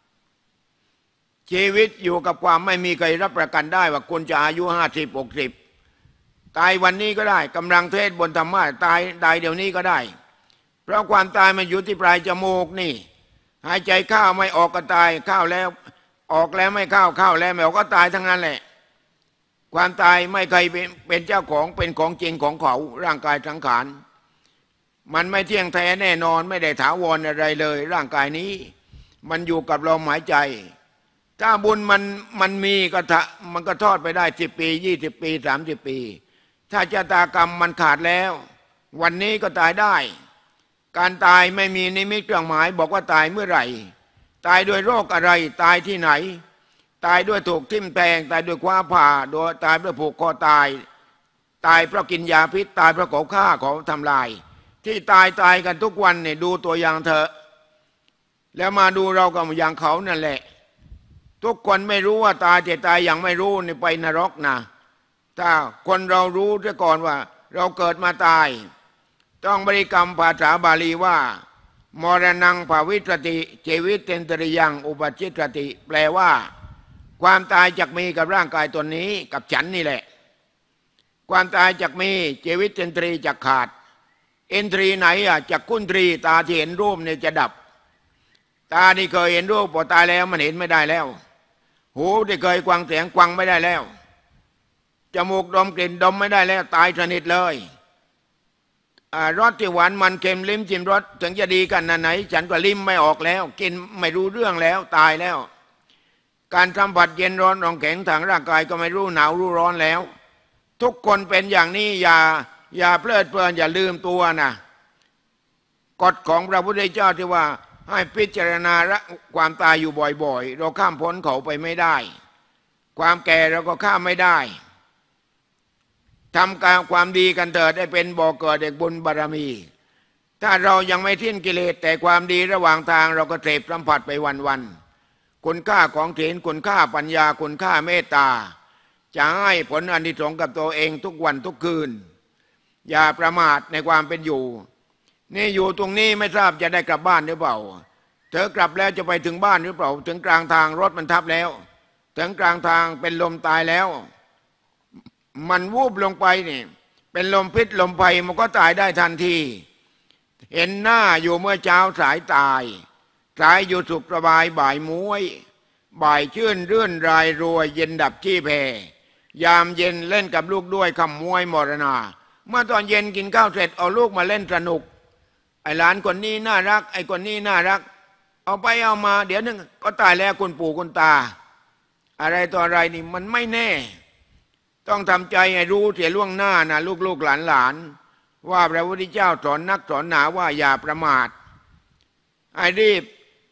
ชีวิตอยู่กับความไม่มีใครรับประกันได้ว่าคุณจะอายุ50-60ตายวันนี้ก็ได้กำลังเทศบนธรรมะตายเดี๋ยวนี้ก็ได้เพราะความตายมันอยู่ที่ปลายจมูกนี่หายใจเข้าไม่ออกก็ตายเข้าแล้วออกแล้วไม่เข้าแล้วไม่ออกก็ตายทั้งนั้นแหละความตายไม่เคยเป็นเจ้าของเป็นของจริงของเขาร่างกายสังขารมันไม่เที่ยงแท้แน่นอนไม่ได้ถาวรอะไรเลยร่างกายนี้มันอยู่กับลมหายใจถ้าบุญมันมีก็มันก็ทอดไปได้10 ปี20 ปี30 ปีถ้าชะตากรรมมันขาดแล้ววันนี้ก็ตายได้การตายไม่มีนิมิตเครื่องหมายบอกว่าตายเมื่อไหร่ตายด้วยโรคอะไรตายที่ไหนตายด้วยถูกทิ่มแทงตายด้วยคว้าผ่าโดยตายด้วยผูกคอตายเพราะกินยาพิษตายเพราะเขาฆ่าเขาทำลายที่ตายกันทุกวันเนี่ยดูตัวอย่างเถอะแล้วมาดูเรากับอย่างเขานั่นแหละทุกคนไม่รู้ว่าตายแต่ตายอย่างไม่รู้นี่ไปนรกนะถ้าคนเรารู้ซะก่อนว่าเราเกิดมาตายต้องบริกรรมภาษาบาลีว่ามรณังภาวิตติชีวิตเตนตริยังอุปัชิตติแปลว่าความตายจักมีกับร่างกายตัวนี้กับฉันนี่แหละความตายจักมีชีวิตเตนตรีจักขาดเอ็นตรีไหนจักกุนตรีตาที่เห็นรูปเนี่ยจะดับตาที่เคยเห็นรูปพอตายแล้วมันเห็นไม่ได้แล้วหูที่เคยฟังเสียงฟังไม่ได้แล้วจมูกดมกลิ่นดมไม่ได้แล้วตายสนิทเลยรสที่หวานมันเค็มลิ้มจิ้มรสถึงจะดีกันไหนฉันก็ลิ้มไม่ออกแล้วกินไม่รู้เรื่องแล้วตายแล้วการสัมผัสเย็นร้อนของแข็งทางร่างกายก็ไม่รู้หนาวรู้ร้อนแล้วทุกคนเป็นอย่างนี้อย่าเพลิดเพลินอย่าลืมตัวนะกฎของพระพุทธเจ้าที่ว่าให้พิจารณาความตายอยู่บ่อยๆเราข้ามพ้นเขาไปไม่ได้ความแก่เราก็ข้ามไม่ได้ทำการความดีกันเถิดได้เป็นบ่อเกิดแห่งบุญบารมีถ้าเรายังไม่ทิ้งกิเลสแต่ความดีระหว่างทางเราก็เสพสัมผัสไปวันๆคุณค่าของศีลคุณค่าปัญญาคุณค่าเมตตาจะให้ผลอานิสงส์กับตัวเองทุกวันทุกคืนอย่าประมาทในความเป็นอยู่นี่อยู่ตรงนี้ไม่ทราบจะได้กลับบ้านหรือเปล่าเธอกลับแล้วจะไปถึงบ้านหรือเปล่าถึงกลางทางรถมันทับแล้วถึงกลางทางเป็นลมตายแล้วมันวูบลงไปนี่เป็นลมพิษลมภัยมันก็ตายได้ทันทีเห็นหน้าอยู่เมื่อเช้าสายตายสายอยู่สุขสบายบ่ายม้วยบ่ายชื่นรื่นรายรวยเย็นดับที่แพยามเย็นเล่นกับลูกด้วยคำมวยมรณาเมื่อตอนเย็นกินข้าวเสร็จเอาลูกมาเล่นสนุกไอ้หลานคนนี้น่ารักไอ้คนนี้น่ารักเอาไปเอามาเดี๋ยวนึงก็ตายแล้วคุณปู่คุณตาอะไรต่ออะไรนี่มันไม่แน่ต้องทำใจให้รู้เสียล่วงหน้านะลูกหลานว่าพระพุทธเจ้าสอนนักสอนหนาว่าอย่าประมาทให้รีบ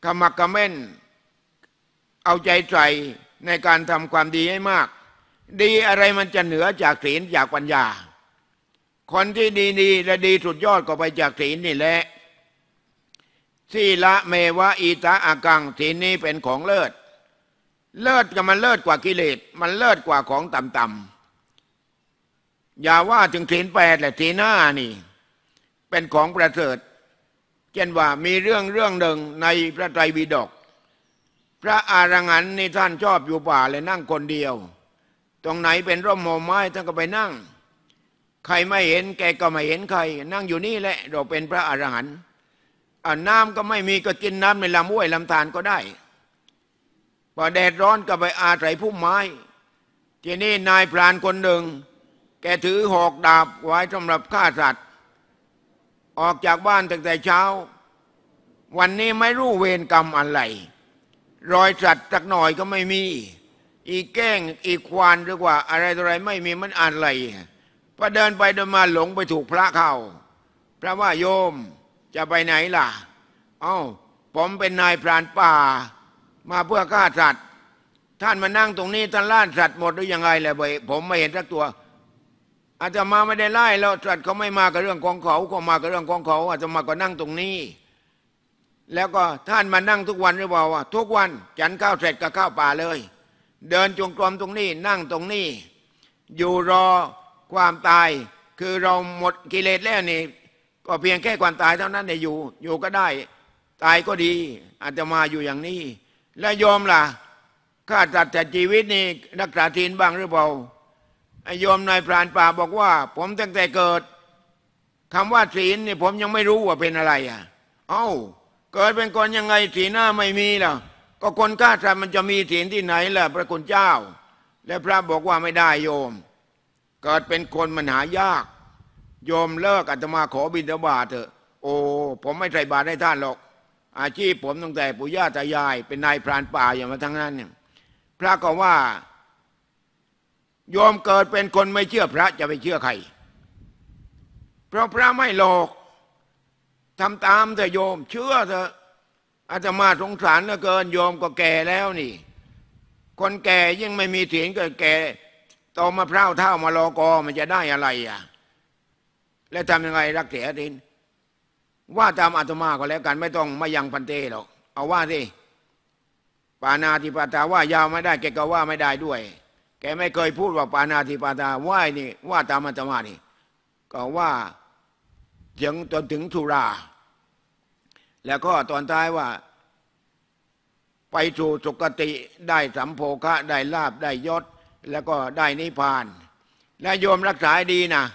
ขมักเขม้นเอาใจใส่ในการทำความดีให้มากดีอะไรมันจะเหนือจากศีลจากปัญญาคนที่ดีๆและดีสุดยอดก็ไปจากศีลนี่แหละสีละเมวะอีตาอากังศีลนี้เป็นของเลิศเลิศกับมันเลิศกว่ากิเลสมันเลิศกว่าของต่ำๆอย่าว่าถึงศีล8และศีล5นี่เป็นของประเสริฐเช่นว่ามีเรื่องหนึ่งในพระไตรปิฎกพระอรหันต์นี่ท่านชอบอยู่ป่าเลยนั่งคนเดียวตรงไหนเป็นร่มโพไม้ท่านก็ไปนั่งใครไม่เห็นแกก็ไม่เห็นใครนั่งอยู่นี่แหละเราเป็นพระอรหันต์น้ำก็ไม่มีก็กินน้ำในลำห้วยลำธารก็ได้พอแดดร้อนก็ไปอาศัยพุ่มไม้ทีนี้นายพรานคนหนึ่งแกถือหอกดาบไว้สำหรับฆ่าสัตว์ออกจากบ้านตั้งแต่เช้าวันนี้ไม่รู้เวรกรรมอะไรรอยสัตว์สักหน่อยก็ไม่มีอีแก้งอีควานหรือว่าอะไรต่ออะไรไม่มีมันอะไรพอเดินไปเดินมาหลงไปถูกพระเข้าพระว่าโยมจะไปไหนล่ะผมเป็นนายพรานป่ามาเพื่อฆ่าสัตว์ท่านมานั่งตรงนี้ท่านล่าสัตว์หมดหรือยังไงแหละผมไม่เห็นสักตัวอาตมาไม่ได้ไล่แล้วสัตว์เขาไม่มากับเรื่องของเขาก็มากับเรื่องของเขาอาตมาก็นั่งตรงนี้แล้วก็ท่านมานั่งทุกวันหรือเปล่าทุกวันฉันข้าวเสร็จก็เข้าป่าเลยเดินจงกรมตรงนี้นั่งตรงนี้อยู่รอความตายคือเราหมดกิเลสแล้วนี่ก็เพียงแค่ความตายเท่านั้นเนี่ยอยู่ก็ได้ตายก็ดีอาตมาอยู่อย่างนี้แล้วโยมล่ะฆ่าสัตว์แต่ชีวิตนี่รักษาศีลบ้างหรือเปล่าไอ้โยมนายพรานป่าบอกว่าผมตั้งแต่เกิดคำว่าศีลนี่ผมยังไม่รู้ว่าเป็นอะไรเกิดเป็นคนยังไงศีลหน้าไม่มีล่ะก็คนฆ่าสัตว์มันจะมีศีลที่ไหนล่ะพระคุณเจ้าและพระบอกว่าไม่ได้โยมเกิดเป็นคนมันหายากโยมเลิกอาตมาขอบิณฑบาตเถอะผมไม่ใส่บาตรให้ท่านหรอกอาชีพผมตั้งแต่ปู่ย่าตายายเป็นนายพรานป่าอย่างมาทั้งนั้นเนี่ยพระก็ว่าโยมเกิดเป็นคนไม่เชื่อพระจะไปเชื่อใครเพราะพระไม่หลอกทำตามเถอะโยมเชื่อเถอะอาตมาสงสารเหลือเกินโยมก็แก่แล้วนี่คนแก่ยิ่งไม่มีศีลก็แก่โตมาพร้าวเท่ามารอกอมันจะได้อะไรแล้วทำยังไงรักเสียศีลว่าตามอาตมาก็แล้วกันไม่ต้องมายังพันเตหรอกเอาว่าสิปานาติปาตาว่ายาวไม่ได้แกก็ว่าไม่ได้ด้วยแกไม่เคยพูดว่าปานาติปาตาว่านี่ว่าตามอาตมานี่ก็ว่าจนถึงสุราแล้วก็ตอนท้ายว่าไปสู่สุคติได้สัมโภคะได้ลาภได้ยศแล้วก็ได้นิพพานและโยมรักษาดีนะ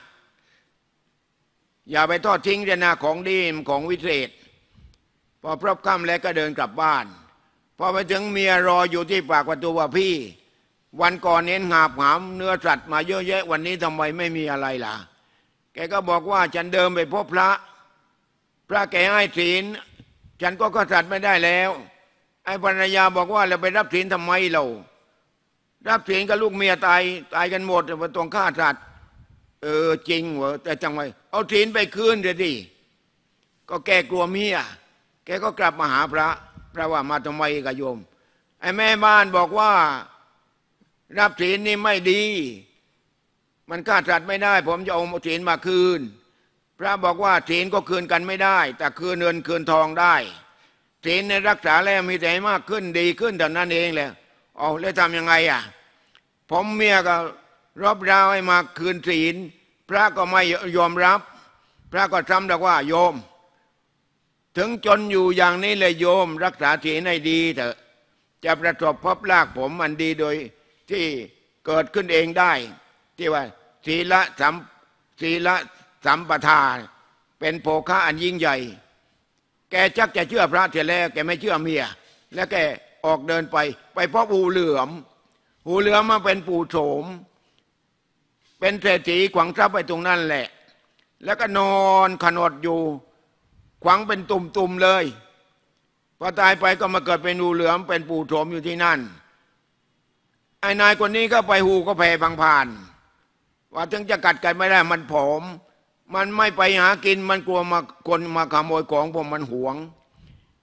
อย่าไปทอดทิ้งนะของดีของวิเศษพอพรบค่ำแล้วก็เดินกลับบ้านพอไปถึงเมียรออยู่ที่ปากประตูว่าพี่วันก่อนเน้นหาบหามเนื้อสัตว์มาเยอะแยะวันนี้ทำไมไม่มีอะไรล่ะแกก็บอกว่าฉันเดินไปพบพระแกให้ศีลฉันก็ฆ่าสัตว์ไม่ได้แล้วไอ้ภรรยาบอกว่าเราไปรับศีลทำไมเรารับศีลกับลูกเมียตายกันหมดว่าต้องฆ่าสัตว์จริงเหรอแต่จังไว้เอาศีลไปคืนเดี๋ยวดิก็แกกลัวเมียแกก็กลับมาหาพระว่ามาทำไมกับโยมไอ้แม่บ้านบอกว่ารับศีลนี่ไม่ดีมันฆ่าสัตว์ไม่ได้ผมจะเอาศีลมาคืนพระบอกว่าศีลก็คืนกันไม่ได้แต่คืนเงินคืนทองได้ศีลในรักษาแล้วมีแต่มากขึ้นดีขึ้นเท่านั้นเองแหละแล้วทำยังไงผมเมียก็รบเร้าให้มาคืนศีลพระก็ไม่ยอมรับพระก็ซ้ำบอกว่าโยมถึงจนอยู่อย่างนี้เลยโยมรักษาศีลให้ดีเถอะจะประสบพบลากผมมันดีโดยที่เกิดขึ้นเองได้ที่ว่าศีลสัมปทาเป็นโภคะอันยิ่งใหญ่แกชักจะเชื่อพระเสียแล้วแกไม่เชื่อเมียแล้วแกออกเดินไปพบหูเหลือมมาเป็นปู่โฉมเป็นเศรษฐีขวางทรัพย์ไปตรงนั้นแหละแล้วก็นอนขนดอยู่ขวางเป็นตุ่มๆเลยพอตายไปก็มาเกิดเป็นหูเหลือมเป็นปู่โฉมอยู่ที่นั่นไอ้นายคนนี้ก็ไปหูก็แผ่พังผ่านว่าถึงจะกัดกันไม่ได้มันผอมมันไม่ไปหากินมันกลัวคนมาขโมยของผมมันหวง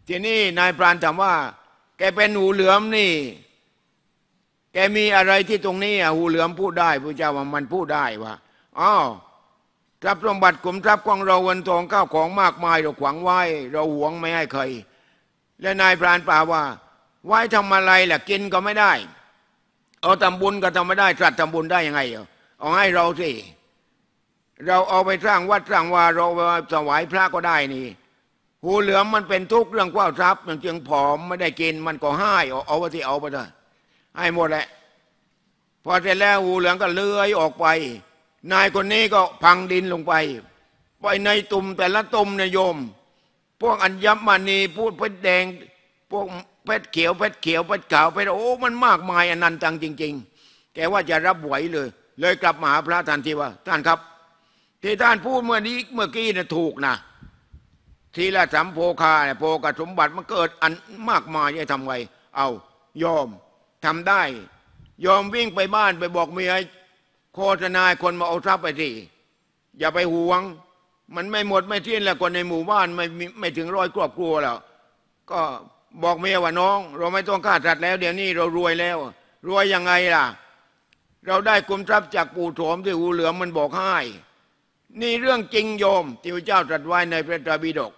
ทีนี้นายพรานถามว่าแกเป็นหูเหลือมนี่แกมีอะไรที่ตรงนี้หูเหลือมพูดได้พระเจ้าว่ามันพูดได้ว่าอ๋อทรัพย์สมบัติขุมทรัพย์ของเราเงินทองข้าวของมากมายเราขวางไว้เราหวงไม่ให้ใครและนายพรานป่าว่าไว้ทำอะไรล่ะกินก็ไม่ได้เอาทำบุญก็ทำไม่ได้สัตว์ทำบุญได้ยังไงเอาให้เราสิเราเอาไปสร้างวัดสร้างวาเราไปถวายพระก็ได้นี่หูเหลือมมันเป็นทุกข์เรื่องความทรัพย์มันจึงผอมไม่ได้กินมันก็ให้เอาไปที่เอาไปเถอะให้หมดแหละพอเสร็จแล้วหูเหลือมก็เลื้อยออกไปนายคนนี้ก็พังดินลงไปในตุ่มแต่ละตุ่มเนี่ยโยมพวกอัญมณีพูดเพชรแดงพวกเพชรเขียวเพชรขาวเพชรโอ้มันมากมายอนันต์จังจริงๆแกว่าจะรับไหวเลยกลับมาหาพระทันทีว่าท่านครับที่ท่านพูดเมื่อกี้เนี่ยถูกนะทีละสัมโภคาเนี่ยโภคสมบัติมันเกิดอันมากมายจะทำไงเอายอมทำได้ยอมวิ่งไปบ้านไปบอกเมียโฆษณาคนมาเอาทรัพย์ไปสิอย่าไปหวงมันไม่หมดไม่ทิ้นแล้วคนในหมู่บ้านไม่ถึง100ครอบครัวแล้วก็บอกเมียว่าน้องเราไม่ต้องฆ่าสัตว์แล้วเดี๋ยวนี้เรารวยแล้วรวยยังไงล่ะเราได้กุมทรัพย์จากปู่โถมที่หูเหลือมมันบอกให้นี่เรื่องจริงโยมที่พระเจ้าตรัสไว้ในพระไตรปิฎก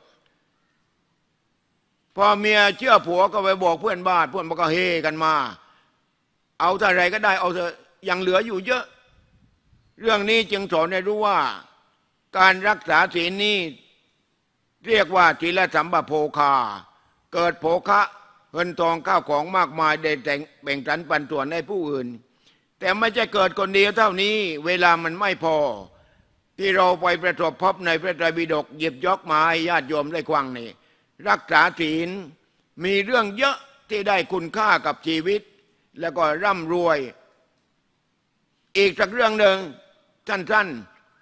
พอเมียเชื่อผัวก็ไปบอกเพื่อนบ้านเพื่อนมันก็เฮกันมาเอาเท่าไรก็ได้เอาเถอะยังเหลืออยู่เยอะเรื่องนี้จึงสอนให้รู้ว่าการรักษาศีลนี้เรียกว่าศีลสัมปโภคาเกิดโภคะเงินทองข้าวของมากมายได้แต่งแบ่งสรรปันส่วนให้ผู้อื่นแต่ไม่ใช่เกิดคนเดียวเท่านี้เวลามันไม่พอที่เราไปประสบพบในพระไตรปิฎกหยิบยกมาให้ญาติโยมได้ฟังนี่รักษาศีลมีเรื่องเยอะที่ได้คุณค่ากับชีวิตแล้วก็ร่ำรวยอีกสักเรื่องหนึ่งท่าน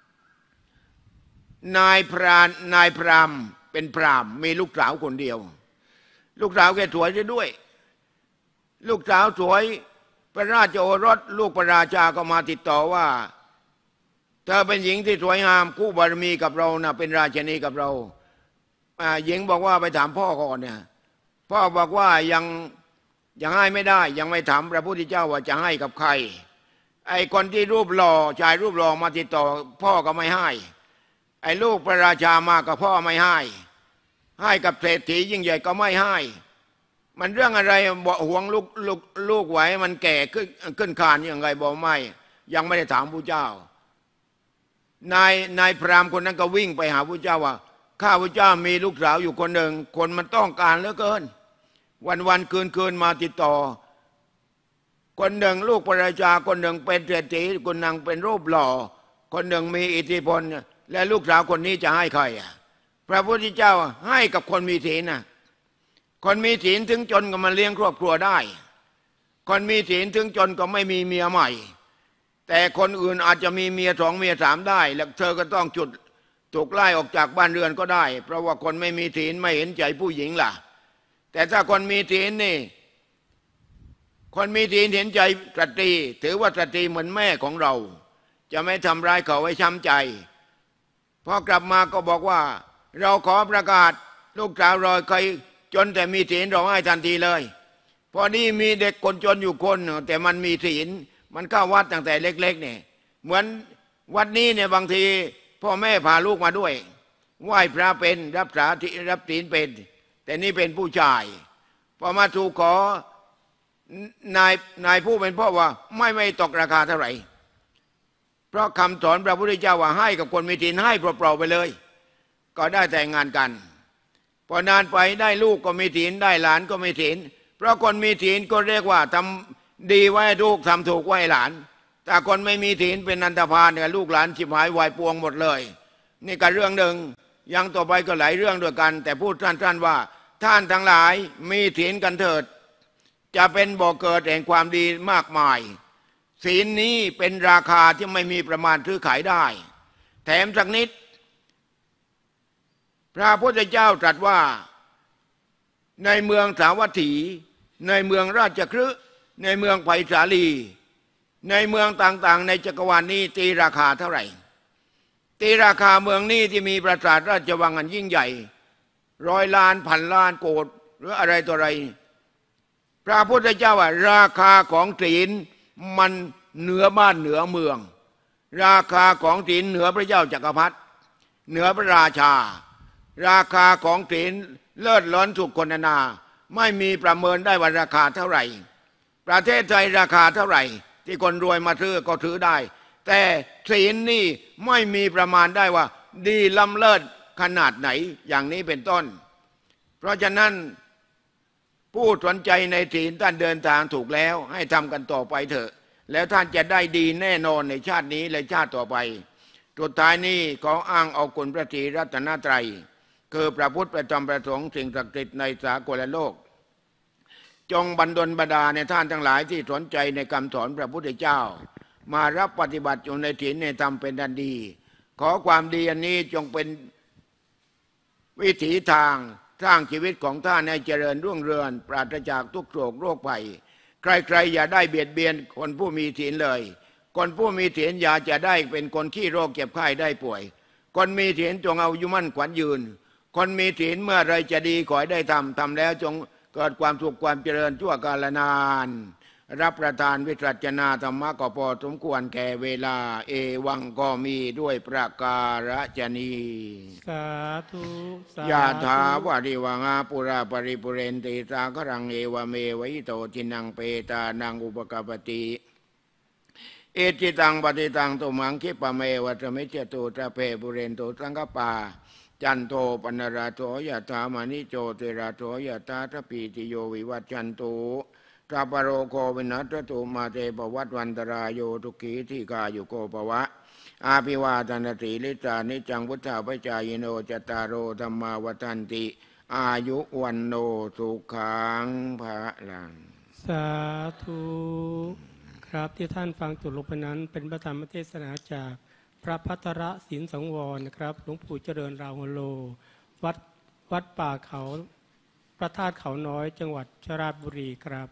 นายพรามเป็นพราหมณ์มีลูกสาวคนเดียวลูกสาวแกสวยด้วยลูกสาวสวยพระราชโอรสลูกพระราชาก็มาติดต่อว่าเธอเป็นหญิงที่สวยงามคู่บารมีกับเรานะเป็นราชนีกับเราหญิงบอกว่าไปถามพ่อก่อนเนี่ยพ่อบอกว่ายังให้ไม่ได้ยังไม่ถามพระพุทธเจ้าว่าจะให้กับใครไอ้คนที่รูปหล่อชายรูปหล่อมาติดต่อพ่อก็ไม่ให้ไอ้ลูกพระราชามากับพ่อไม่ให้กับเศรษฐียิ่งใหญ่ก็ไม่ให้มันเรื่องอะไรบอกห่วงลูกไว้มันแก่ขึ้นคานยังไงบอกไม่ยังไม่ได้ถามพระเจ้านายพราหมณ์คนนั้นก็วิ่งไปหาพระเจ้าว่าข้าพระเจ้ามีลูกสาวอยู่คนหนึ่งคนมันต้องการเหลือเกินวันคืนมาติดต่อคนหนึ่งลูกพระราชาคนหนึ่งเป็นเศรษฐีคนหนึ่งเป็นรูปหล่อคนหนึ่งมีอิทธิพลและลูกสาวคนนี้จะให้ใครพระพุทธเจ้าให้กับคนมีศีลนะคนมีศีลถึงจนก็มาเลี้ยงครอบครัวได้คนมีศีลถึงจนก็ไม่มีเมียใหม่แต่คนอื่นอาจจะมีเมีย2เมีย3ได้แล้วเธอก็ต้องถูกไล่ออกจากบ้านเรือนก็ได้เพราะว่าคนไม่มีศีลไม่เห็นใจผู้หญิงล่ะแต่ถ้าคนมีศีลนี่คนมีศีลเห็นใจสตรีถือว่าสตรีเหมือนแม่ของเราจะไม่ทำร้ายเขาไว้ช้ำใจพอกลับมาก็บอกว่าเราขอประกาศลูกสาวเราเคยจนแต่มีศีลเราให้ทันทีเลยพอนี้มีเด็กคนจนอยู่คนแต่มันมีศีลมันเข้าวัดตั้งแต่เล็กๆเนี่ยเหมือนวัดนี้เนี่ยบางทีพ่อแม่พาลูกมาด้วยไหว้พระเป็นรับศีลเป็นแต่นี่เป็นผู้ชายพอมาถูกขอนายผู้เป็นพ่อว่าไม่ตกราคาเท่าไหร่เพราะคำสอนพระพุทธเจ้าว่าให้กับคนมีศีลให้เปล่าๆไปเลยก็ได้แต่งงานกันพอนานไปได้ลูกก็มีศีลได้หลานก็มีศีลเพราะคนมีศีลก็เรียกว่าทำดีไว้ลูกทำถูกไว้หลานถ้าคนไม่มีศีลเป็นอันธพาลเนี่ยลูกหลานชิบหายวายปวงหมดเลยนี่ก็เรื่องหนึ่งยังต่อไปก็หลายเรื่องด้วยกันแต่พูดสั้นๆว่าท่านทั้งหลายมีศีลกันเถิดจะเป็นบ่อเกิดแห่งความดีมากมายศีลนี้เป็นราคาที่ไม่มีประมาณซื้อขายได้แถมสักนิดพระพุทธเจ้าตรัสว่าในเมืองสาวัตถีในเมืองราชคฤห์ในเมืองไผ่สาลีในเมืองต่างๆในจักรวาลนี้ตีราคาเท่าไหร่ตีราคาเมืองนี้ที่มีปราสาทราชวังอันยิ่งใหญ่100 ล้านพันล้านโกฏหรืออะไรต่ออะไรพระพุทธเจ้าว่าราคาของศีลมันเหนือบ้านเหนือเมือง ราคาของศีลเหนือพระเจ้าจักรพรรดิเหนือพระราชาราคาของศีลเลิศล้นสุขคนนาไม่มีประเมินได้ว่าราคาเท่าไหร่ประเทศไทยราคาเท่าไหร่ที่คนรวยมาซื้อก็ซื้อได้แต่ศีลนี่ไม่มีประมาณได้ว่าดีล้ำเลิศขนาดไหนอย่างนี้เป็นต้นเพราะฉะนั้นผู้สนใจในศีลท่านเดินทางถูกแล้วให้ทำกันต่อไปเถอะแล้วท่านจะได้ดีแน่นอนในชาตินี้และชาติต่อไปสุดท้ายนี้ขออ้างเอาคุณพระศรีรัตนตรัยคือพระพุทธพระธรรมพระสงฆ์สิ่งศักดิ์สิทธิ์ในสากลโลกจงบันดลบันดาลในท่านทั้งหลายที่สนใจในคำสอนพระพุทธเจ้ามารับปฏิบัติอยู่ในศีลในธรรมเป็นดันดีขอความดีอันนี้จงเป็นวิถีทางสร้างชีวิตของท่านให้เจริญรุ่งเรืองปราศจากทุกโศกโรคภัยใครๆอย่าได้เบียดเบียนคนผู้มีศีลเลยคนผู้มีศีลอย่าจะได้เป็นคนขี้โรคเจ็บไข้ได้ป่วยคนมีศีลจงเอาอายุมั่นขวัญยืนคนมีศีลเมื่อไรจะดีขอให้ได้ทำแล้วจงเกิดความสุขความเจริญชั่วกาลนานรับประทานวิสัชนาธรรมะก็พอสมควรแก่เวลาเอวังก็มีด้วยประการฉนี้สาธุยะถาวาริวังอาปุราปริปุเรนติสาครังเอวเมวิโตทินังเปตานังอุปกปติเอจิตังปฏิตังตุมังคิปะเมวัตมิจตุตะเพปุเรนตุสังกปาจันโทปนราโสยะถามานิโจติราโสยะถาทปีติโยวิวัจจันตุตาปโรโควินัสตุมาเตปวัตวันตรายโยทุกีที่กายุโกปวะอาภิวาทนาสีลิสานิจังพุทธาปจายโนจตารโอธรรมาวัฏันติอายุวันโนสุขังภะลังสาธุครับที่ท่านฟังจบลงไปนั้นเป็นพระธรรมเทศนาจากพระภัทรศีลสังวรนะครับหลวงปู่เจริญราหุโลวัดป่าเขาพระธาตุเขาน้อยจังหวัดชราบุรีครับ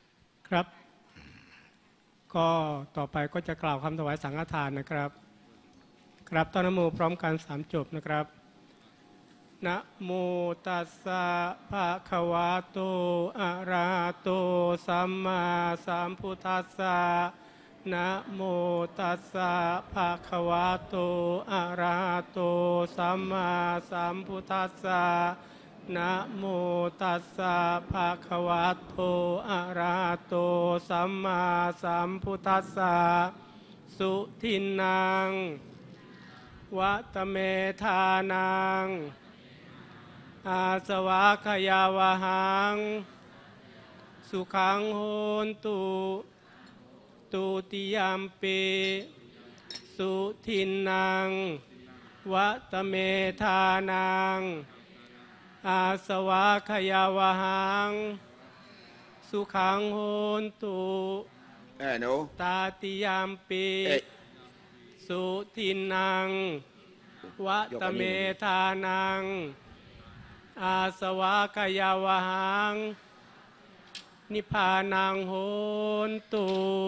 ก็ต่อไปก็จะกล่าวคำถวายสังฆทานนะครับครับต้นนะโมพร้อมกัน3จบนะครับนะโมตัสสะภะคะวะโตอะระหะโตสัมมาสัมพุทธัสสะนะโมตัสสะภะคะวะโตอะระหะโตสัมมาสัมพุทธัสสะนะโมตัสสะภะคะวะโตอะระหะโตสัมมาสัมพุทธัสสะสุทินังวัตเมธานังอาสวะขยาวหังสุขังโหนตุตุติยามปิสุทินังวัตเมธานังอาสวะขยาวหังสุขังโหนตุตาติยามปิสุทินังวัตเมธานังอาสวะขยาวหังนิพพานังโหนตุ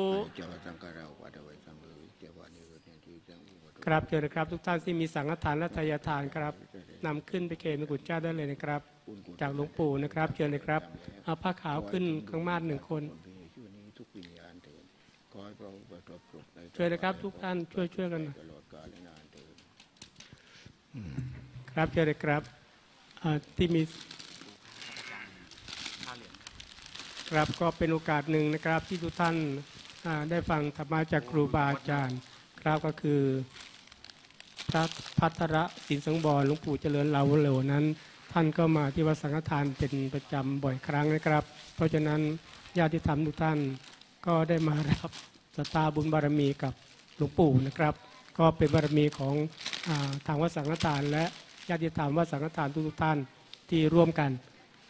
ครับเชิญนะครับทุกท่านที่มีสังฆทานและทายทานครับนำขึ้นไปเกณฑ์มกุฎเจ้าได้เลยนะครับจากหลวงปู่นะครับเชิญเลยครับเอาผ้าขาวขึ้นข้างมาด1คนช่วยนะครับทุกท่านช่วยกันครับเชิญเลยครับที่มีครับก็เป็นโอกาสหนึ่งนะครับที่ทุกท่านได้ฟังธรรมะจากครูบาอาจารย์ครับก็คือพระภัทรศีลสังวรหลวงปู่เจริญราหุโลนั้นท่านก็มาที่วัดสังฆทานเป็นประจำบ่อยครั้งนะครับเพราะฉะนั้นญาติธรรมทุกท่านก็ได้มารับศรัทธาบุญบารมีกับหลวงปู่นะครับก็เป็นบารมีของทางวัดสังฆทานและญาติธรรมวัดสังฆทานทุกท่านที่ร่วมกัน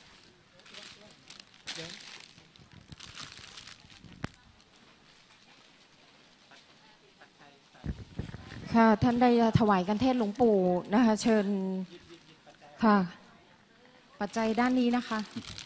ค่ะท่านได้ถวายกันเทศหลวงปู่นะคะเชิญค่ะปัจจัยด้านนี้นะคะ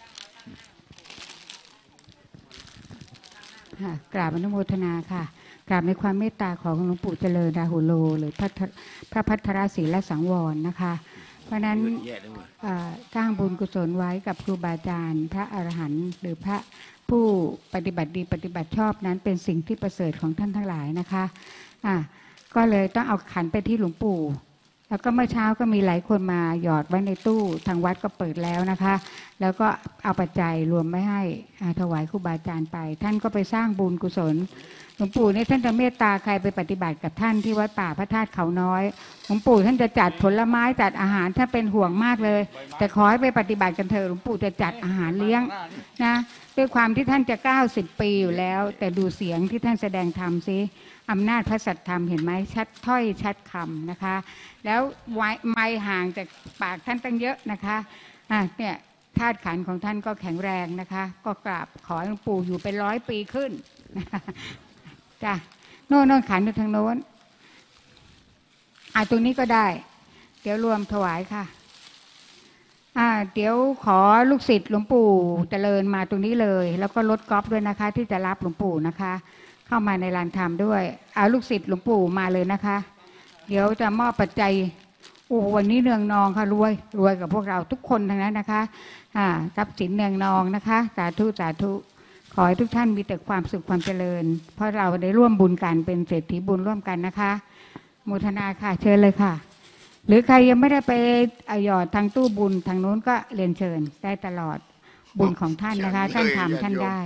กราบอนุโมทนาค่ะกราบในความเมตตาของหลวงปู่เจริญราหุโลหรือพระภัทรศีลสังวรนะคะเพราะนั้นสร้างบุญกุศลไว้กับครูบาอาจารย์พระอรหันต์หรือพระผู้ปฏิบัติดีปฏิบัติชอบนั้นเป็นสิ่งที่ประเสริฐของท่านทั้งหลายนะคะก็เลยต้องเอาขันไปที่หลวงปู่แล้วก็เมื่อเช้าก็มีหลายคนมาหยอดไว้ในตู้ทางวัดก็เปิดแล้วนะคะแล้วก็เอาปัจจัยรวมไม่ให้ถวายครูบาอาจารย์ไปท่านก็ไปสร้างบุญกุศลหลวงปู่นี่ท่านจะเมตตาใครไปปฏิบัติกับท่านที่วัดป่าพระธาตุเขาน้อยหลวงปู่ท่านจะจัดผลไม้จัดอาหารท่านเป็นห่วงมากเลยแต่ขอให้ไปปฏิบัติกันเถอะหลวงปู่จะจัดอาหารเลี้ยงนะด้วยความที่ท่านจะ90 ปีอยู่แล้วแต่ดูเสียงที่ท่านแสดงธรรมซิอำนาจพระสัทธรรมเห็นไหมชัดถ้อยชัดคำนะคะแล้วไม้ห่างจากปากท่านตั้งเยอะนะคะเนี่ยธาตุขันธ์ของท่านก็แข็งแรงนะคะก็กราบขอหลวงปู่อยู่เป็น100 ปีขึ้นจ้ะโน่นขันอยู่ทางโน้นตรงนี้ก็ได้เดี๋ยวรวมถวายค่ะเดี๋ยวขอลูกศิษย์หลวงปู่เจริญมาตรงนี้เลยแล้วก็รถกอล์ฟด้วยนะคะที่จะรับหลวงปู่นะคะเข้ามาในลานธรรมด้วยเอาลูกศิษย์หลวงปู่มาเลยนะคะเดี๋ยวจะมอบปัจจัยวันนี้เนืองนองค่ะรวยกับพวกเราทุกคนทั้งนั้นนะคะทรัพย์สินเนืองนองนะคะสาธุสาธุขอให้ทุกท่านมีแต่ความสุขความเจริญเพราะเราได้ร่วมบุญกันเป็นเศรษฐีบุญร่วมกันนะคะโมทนาค่ะเชิญเลยค่ะหรือใครยังไม่ได้ไปหยอดทางตู้บุญทางโน้นก็เรียนเชิญได้ตลอดบุญของท่านนะคะท่านทำท่านได้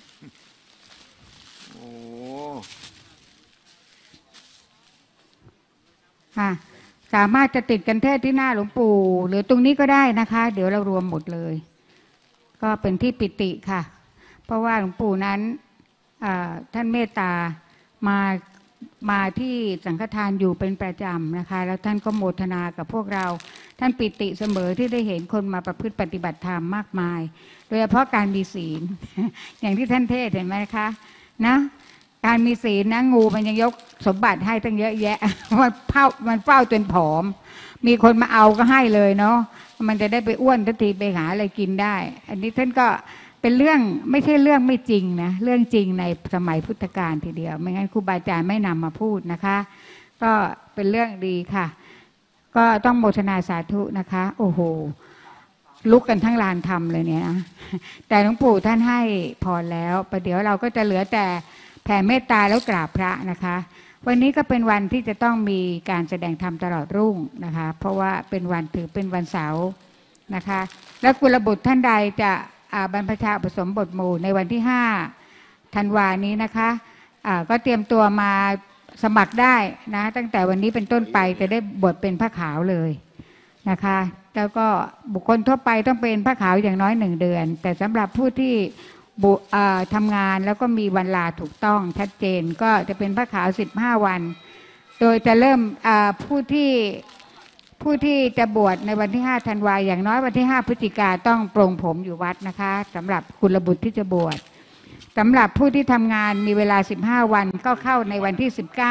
สามารถจะติดกันเทศที่หน้าหลวงปู่หรือตรงนี้ก็ได้นะคะเดี๋ยวเรารวมหมดเลยก็เป็นที่ปิติค่ะเพราะว่าหลวงปู่นั้นท่านเมตตามาที่สังฆทานอยู่เป็นประจำนะคะแล้วท่านก็โมทนากับพวกเราท่านปิติเสมอที่ได้เห็นคนมาประพฤติปฏิบัติธรรมมากมายโดยเฉพาะการมีศีล อย่างที่ท่านเทศเห็นไหมคะนะการมีศีลนะงูมันยังยกสมบัติให้ตั้งเยอะแยะมันเฝ้าจนผอมมีคนมาเอาก็ให้เลยเนาะมันจะได้ไปอ้วนทันทีไปหาอะไรกินได้อันนี้ท่านก็เป็นเรื่องไม่ใช่เรื่องไม่จริงนะเรื่องจริงในสมัยพุทธกาลทีเดียวไม่งั้นครูบาอาจารย์ไม่นำมาพูดนะคะก็เป็นเรื่องดีค่ะก็ต้องโมทนาสาธุนะคะโอ้โหลุกกันทั้งลานธรรมเลยเนี่ยนะแต่หลวงปู่ท่านให้พรแล้วประเดี๋ยวเราก็จะเหลือแต่แผ่เมตตาแล้วกราบพระนะคะวันนี้ก็เป็นวันที่จะต้องมีการแสดงธรรมตลอดรุ่งนะคะเพราะว่าเป็นวันถือเป็นวันเสาร์นะคะแล้วกุลบุตรท่านใดจะบรรพชาอุปสมบทหมู่ในวันที่5 ธันวานี้นะคะก็เตรียมตัวมาสมัครได้นะตั้งแต่วันนี้เป็นต้นไปจะได้บวชเป็นพระขาวเลยนะคะแล้วก็บุคคลทั่วไปต้องเป็นพระขาวอย่างน้อย1 เดือนแต่สำหรับผู้ที่ทำงานแล้วก็มีวันลาถูกต้องชัดเจนก็จะเป็นพระขาว15 วันโดยจะเริ่มผู้ที่จะบวชในวันที่5 ธันวาอย่างน้อยวันที่5 พฤศจิกาต้องปรงผมอยู่วัดนะคะสำหรับกุลบุตรที่จะบวชสำหรับผู้ที่ทำงานมีเวลา15 วันก็เข้าในวันที่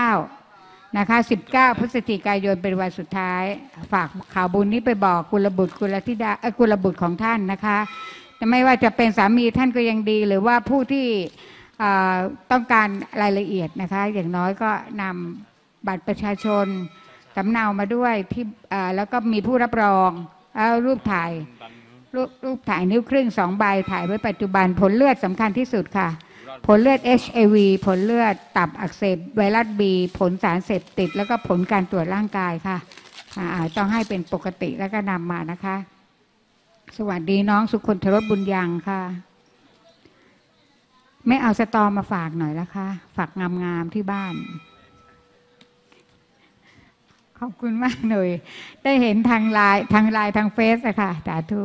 19นะคะ19 พฤศจิกายนเป็นวันสุดท้ายฝากข่าวบุญนี้ไปบอกกุลบุตรกุลธิดากุลบุตรของท่านนะคะไม่ว่าจะเป็นสามีท่านก็ยังดีหรือว่าผู้ที่ต้องการรายละเอียดนะคะอย่างน้อยก็นำบัตรประชาชนสำเนามาด้วยที่แล้วก็มีผู้รับรองรูปถ่ายนิ้วครึ่ง2 ใบถ่ายไว้ปัจจุบันผลเลือดสำคัญที่สุดค่ะผลเลือด HIV ผลเลือดตับอักเสบไวรัส B ผลสารเสพติดแล้วก็ผลการตรวจร่างกายค่ะต้องให้เป็นปกติแล้วก็นำมานะคะสวัสดีน้องสุคนธรสบุญยังค่ะไม่เอาสตอมาฝากหน่อยละคะฝากงามๆที่บ้านขอบคุณมากหน่อยได้เห็นทางไลน์ทางเฟซอะค่ะสาธุ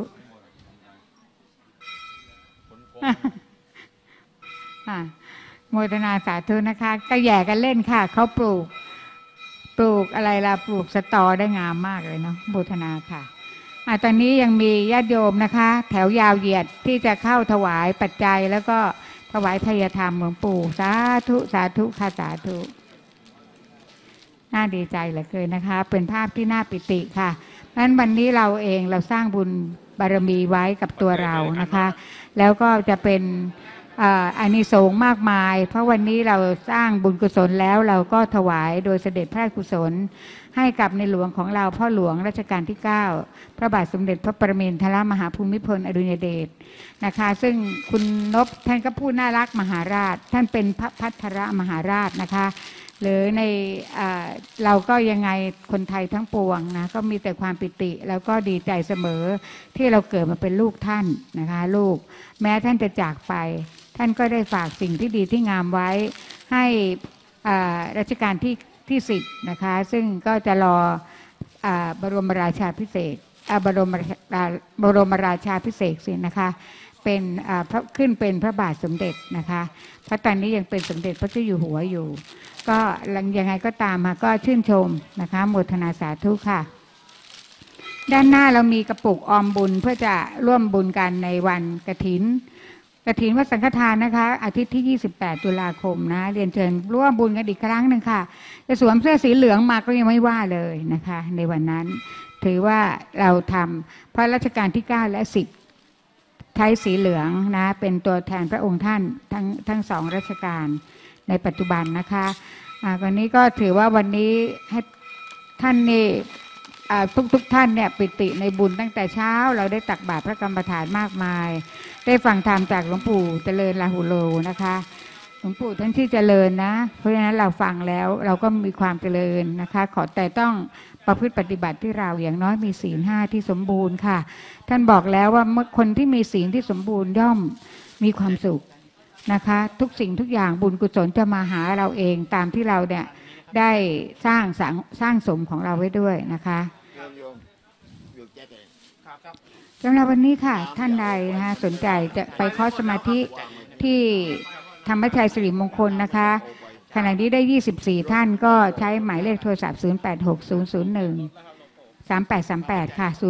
โมทนาสาธุนะคะก็แย่กันเล่นค่ะเขาปลูกอะไรล่ะปลูกสตอได้งามมากเลยเนาะโมทนาค่ะตอนนี้ยังมีญาติโยมนะคะแถวยาวเหยียดที่จะเข้าถวายปัจจัยแล้วก็ถวายทายธรรมหลวงปู่สาธุสาธุค่ะสาธุน่าดีใจเหลือเกินนะคะเป็นภาพที่น่าปิติค่ะนั้นวันนี้เราเองเราสร้างบุญบารมีไว้กับตัวเรานะคะแล้วก็จะเป็นอานิสงส์มากมายเพราะวันนี้เราสร้างบุญกุศลแล้วเราก็ถวายโดยเสด็จพระกุศลให้กับในหลวงของเราพ่อหลวงรัชกาลที่ 9 พระบาทสมเด็จพระปรมินทรมหาภูมิพลอดุลยเดชนะคะซึ่งคุณนพท่านก็พูดน่ารักมหาราชท่านเป็นพระพัทรมหาราชนะคะหรือในเราก็ยังไงคนไทยทั้งปวงนะก็มีแต่ความปิติแล้วก็ดีใจเสมอที่เราเกิดมาเป็นลูกท่านนะคะลูกแม้ท่านจะจากไปท่านก็ได้ฝากสิ่งที่ดีที่งามไว้ให้รัชกาลที่10นะคะซึ่งก็จะรอบรมราชาภิเษกบรมราชาภิเษกสินะคะเป็นขึ้นเป็นพระบาทสมเด็จนะคะเพราะตอนนี้ยังเป็นสมเด็จพระเจ้าอยู่หัวอยู่ก็ยังไงก็ตามมาก็ชื่นชมนะคะโมทนาสาธุค่ะด้านหน้าเรามีกระปุกออมบุญเพื่อจะร่วมบุญกันในวันกฐินวัดสังฆทานนะคะอาทิตย์ที่28ตุลาคมนะเรียนเชิญร่วมบุญกันอีกครั้งหนึ่งค่ะจะสวมเสื้อสีเหลืองมาก็ยังไม่ว่าเลยนะคะในวันนั้นถือว่าเราทำเพราะรัชกาลที่9และ10ใช้สีเหลืองนะเป็นตัวแทนพระองค์ท่านทั้งสองรัชกาลในปัจจุบันนะคะวันนี้ก็ถือว่าวันนี้ให้ท่านนี่ทุกท่านเนี่ยปิติในบุญตั้งแต่เช้าเราได้ตักบาตรพระกรรมฐานมากมายได้ฟังธรรมจากหลวงปู่เจริญลาหุโลนะคะหลวงปู่ท่านที่เจริญนะเพราะฉะนั้นเราฟังแล้วเราก็มีความเจริญนะคะขอแต่ต้องประพฤติปฏิบัติที่เราอย่างน้อยมีศีล5ที่สมบูรณ์ค่ะท่านบอกแล้วว่าเมื่อคนที่มีศีลที่สมบูรณ์ย่อมมีความสุขนะคะทุกสิ่งทุกอย่างบุญกุศลจะมาหาเราเองตามที่เราเนี่ยได้สร้างสมของเราไว้ด้วยนะคะสำหรับวันนี้ค่ะท่านใดนะคะสนใจจะไปคอร์สสมาธิที่ธรรมชัยสิริมงคลนะคะขณะนี้ได้24ท่านก็ใช้หมายเลขโทรศัพท์0860013838ค่ะ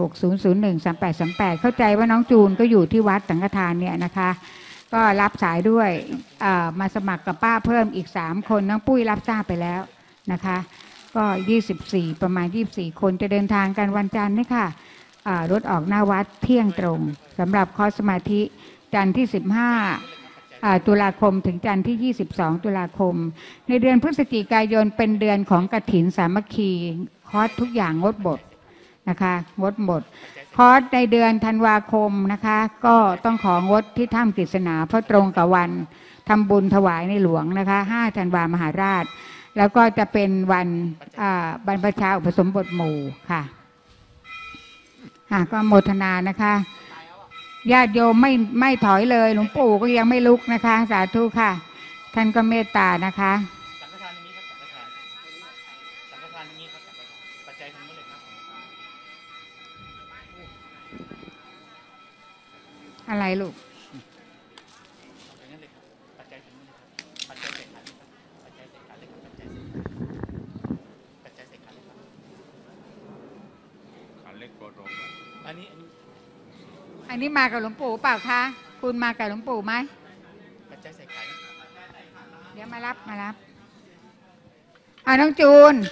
0860013838เข้าใจว่าน้องจูนก็อยู่ที่วัดสังฆทานเนี่ยนะคะก็รับสายด้วยมาสมัครกับป้าเพิ่มอีก3คนน้องปุ้ยรับทราบไปแล้วนะคะก็24ประมาณ24คนจะเดินทางกันวันจันทร์นี่ค่ะรถออกหน้าวัดเที่ยงตรงสำหรับคอร์สสมาธิจันทร์ที่15ตุลาคมถึงจันทร์ที่22ตุลาคมในเดือนพฤศจิกายนเป็นเดือนของกฐินสามัคคีคอร์สทุกอย่างงดบทนะคะงดบทคอร์สในเดือนธันวาคมนะคะก็ต้องของดที่ถ้ำกฤษณาเพราะตรงกับวันทำบุญถวายในหลวงนะคะ5ธันวามหาราชแล้วก็จะเป็นวันบรรพชาอุปสมบทหมู่ค่ะก็โมทนานะคะญาติโยมไม่ถอยเลยหลวงปู่ก็ยังไม่ลุกนะคะสาธุค่ะท่านก็เมตตานะคะสังฆทานนี้ครับสังฆทานนี้ครับปัจจัยทั้งหมดเลยครับอะไรลูกอันนี้มากับหลวงปู่เปล่าคะคุณมากับหลวงปู่ไหมเดี๋ยวมารับน้องจูน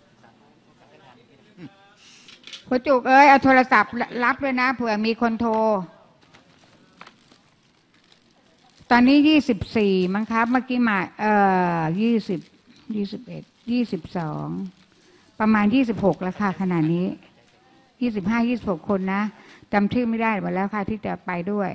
พ่อจุกเอ้ยเอาโทรศัพท์รับด้วยนะเผื่อมีคนโทรตอนนี้24มั้งครับเมื่อกี้มา20 21 22ประมาณ26แล้วค่ะขณะนี้25-26คนนะจำชื่อไม่ได้หมดแล้วค่ะที่จะไปด้วย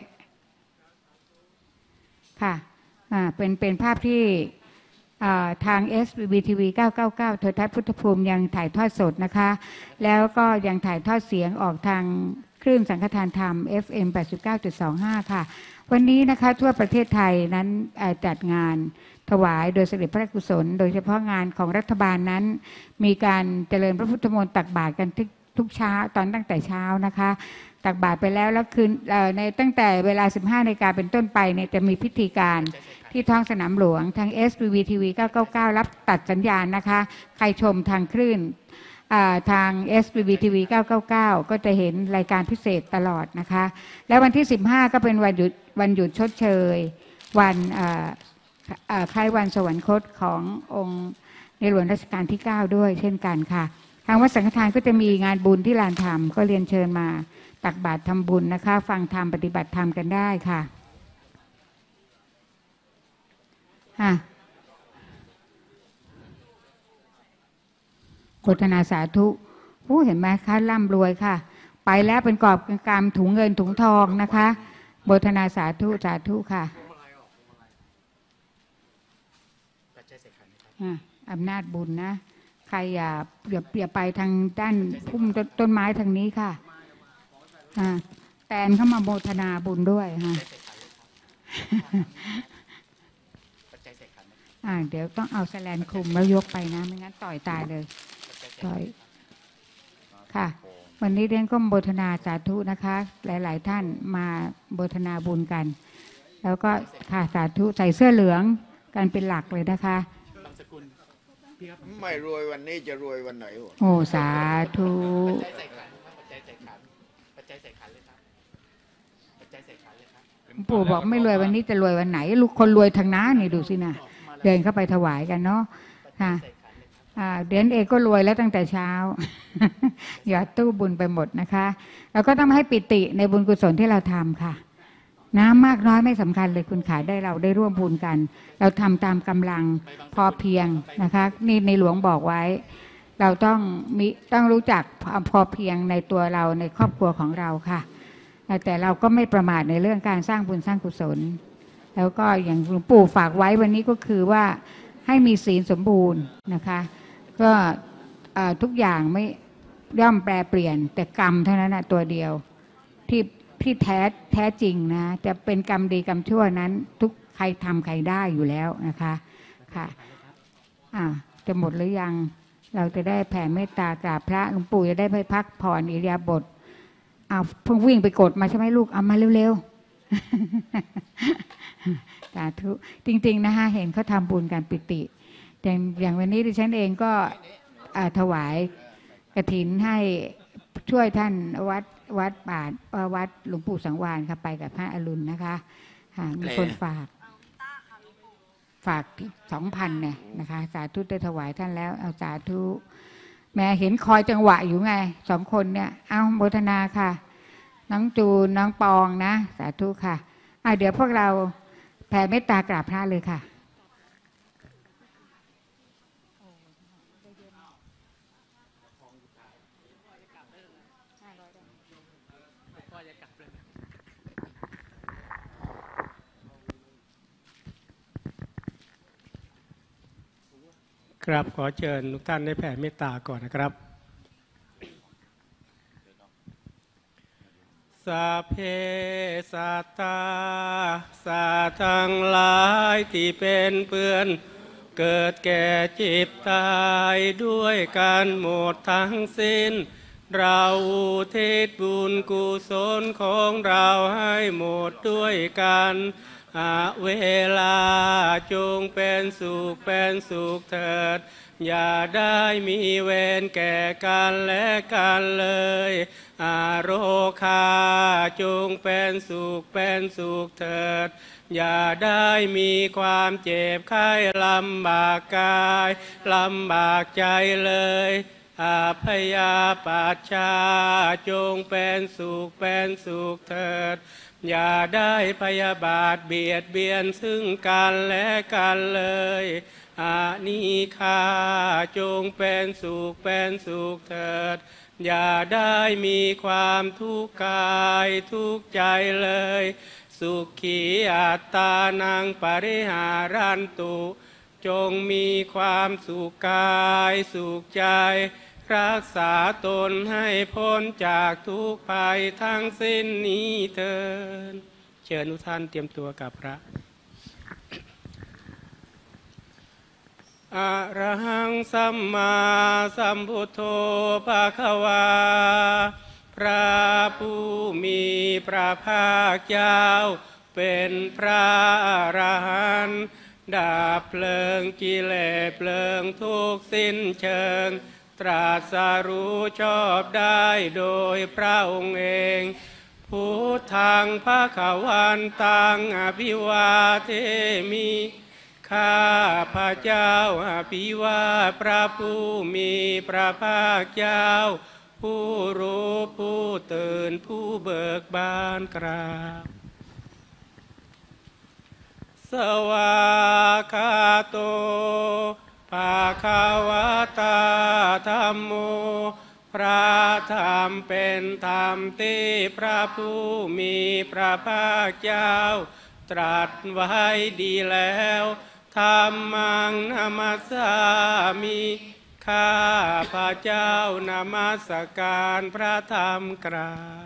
ค่ะเป็นภาพที่ทาง SBTV 999โทรทัศน์พุทธภูมิยังถ่ายทอดสดนะคะแล้วก็ยังถ่ายทอดเสียงออกทางคลื่นสังฆทานธรรม FM 89.25 ค่ะวันนี้นะคะทั่วประเทศไทยนั้นจัดงานถวายโดยเสด็จพระกุศลโดยเฉพาะงานของรัฐบาลนั้นมีการเจริญพระพุทธมนต์ตักบาตรกันทุกเช้าตั้งแต่เช้านะคะตักบาตรไปแล้วคืนในตั้งแต่เวลา 15 นาฬิกาเป็นต้นไปเนี่ยจะมีพิธีการที่ท้องสนามหลวงทาง SBTV 999รับตัดสัญญาณนะคะใครชมทางคลื่นทาง SBTV 999ก็จะเห็นรายการพิเศษตลอดนะคะแล้ววันที่ 15 ก็เป็นวันหยุดชดเชยวันคล้ายวันสวรรคตขององค์ในหลวงรัชกาลที่ 9 ด้วยเช่นกันค่ะทางวัดสังฆทานก็จะมีงานบุญที่ลานธรรมก็เรียนเชิญมาตักบาตรทำบุญนะคะฟังธรรมปฏิบัติธรรมกันได้ค่ะโฆษณาสาธุผู้เห็นไหมคะร่ำรวยค่ะ ไปแล้วเป็นกอบเป็นกำถุงเงินถุงทองนะคะโฆษณาสาธุสาธุค่ะอำนาจบุญนะใครอย่าเปรียบไปทางด้านพุ่มต้นไม้ทางนี้ค่ะแตนเข้ามาโมทนาบุญด้วยค่ะเดี๋ยวต้องเอาแสแลนคลุมแล้วยกไปนะไม่งั้นต่อยตายเลยต่อยค่ะวันนี้เรียนก็โมทนาสาธุนะคะหลายๆท่านมาโมทนาบุญกันแล้วก็ค่ะสาธุใส่เสื้อเหลืองกันเป็นหลักเลยนะคะไม่รวยวันนี้จะรวยวันไหนวะโอ้สาธุปู่บอกไม่รวยวันนี้จะรวยวันไหนลูกคนรวยทางน้านี่ดูสินะเดินเข้าไปถวายกันเนาะค่ะเดือนเอกก็รวยแล้วตั้งแต่เช้าหยอดตู้บุญไปหมดนะคะแล้วก็ต้องให้ปิติในบุญกุศลที่เราทำค่ะน้ำมากน้อยไม่สำคัญเลยคุณขาได้เราได้ร่วมบุญกันเราทำตามกำลังพอเพียงนะคะนี่ในหลวงบอกไว้เราต้องรู้จักพอเพียงในตัวเราในครอบครัวของเราค่ะแต่เราก็ไม่ประมาทในเรื่องการสร้างบุญสร้างกุศลแล้วก็อย่างหลวงปู่ฝากไว้วันนี้ก็คือว่าให้มีศีลสมบูรณ์นะคะก็ทุกอย่างไม่ย่อมแปรเปลี่ยนแต่กรรมเท่านั้นนะตัวเดียวที่แท้จริงนะจะเป็นกรรมดีกรรมชั่วนั้นทุกใครทำใครได้อยู่แล้วนะคะค่ะจะหมดหรือยังเราจะได้แผ่เมตตากราบพระหลวงปู่จะได้ไปพักผ่อนอิริยาบถเพิ่งวิ่งไปกดมาใช่ไหมลูกเอามาเร็วๆสาธุจริงๆนะคะเห็นเขาทำบุญกันปิติอย่างวันนี้ดิฉันเองก็ถวายกฐินให้ช่วยท่านวัดป่าวัดหลวงปู่สังวาลค่ะไปกับพระอรุณนะคะมีคนฝาก2,000เนี่ยนะคะสาธุได้ถวายท่านแล้วเอาสาธุแม่เห็นคอยจังหวะอยู่ไง2 คนเนี่ยเอาโมทนาค่ะน้องจูนน้องปองนะสาธุค่ะเดี๋ยวพวกเราแผ่เมตตากราบพระเลยค่ะครับขอเชิญทุกท่านได้แผ่เมตตาก่อนนะครับสัพเพสัตตาสัตว์ทั้งหลายที่เป็นเพื่อนเกิดแก่เจ็บตายด้วยกันหมดทั้งสิ้นเราอุทิศบุญกุศลของเราให้หมดด้วยกันเวลาจงเป็นสุขเถิดอย่าได้มีเวรแก่กันและกันเลยโรคาจงเป็นสุขเถิดอย่าได้มีความเจ็บไข้ลำบากกายลำบากใจเลยพยาปัชชาจงเป็นสุขเถิดอย่าได้พยาบาทเบียดเบียนซึ่งกันและกันเลยนิฆาจงเป็นสุขเถิดอย่าได้มีความทุกข์กายทุกข์ใจเลยสุขีอัตตานังปริหารันตุจงมีความสุขกายสุขใจรักษาตนให้พ้นจากทุกภัยทั้งสิ้นนี้เถิดเชิญทุกท่านเตรียมตัวกับพระอะระหังสัมมาสัมพุทโธภควาพระผู้มีพระภาคเจ้าเป็นพระอรหันต์ดับเพลิงกิเลสเพลิงทุกข์สิ้นเชิงตรัสรู้ชอบได้โดยพระองค์เองพุทธังภควันตังอภิวาเทมิข้าพระเจ้าอภิวาทพระผู้มีพระภาคเจ้าผู้รู้ผู้ตื่นผู้เบิกบานกราบสวากขาโตภภะคะวะตาธัมโมพระธรรมเป็นธรรมที่พระผู้มีพระภาคเจ้าตรัสไว้ดีแล้วธัมมังนามัสสามิข้าพระเจ้านมัสการพระธรรมกราบ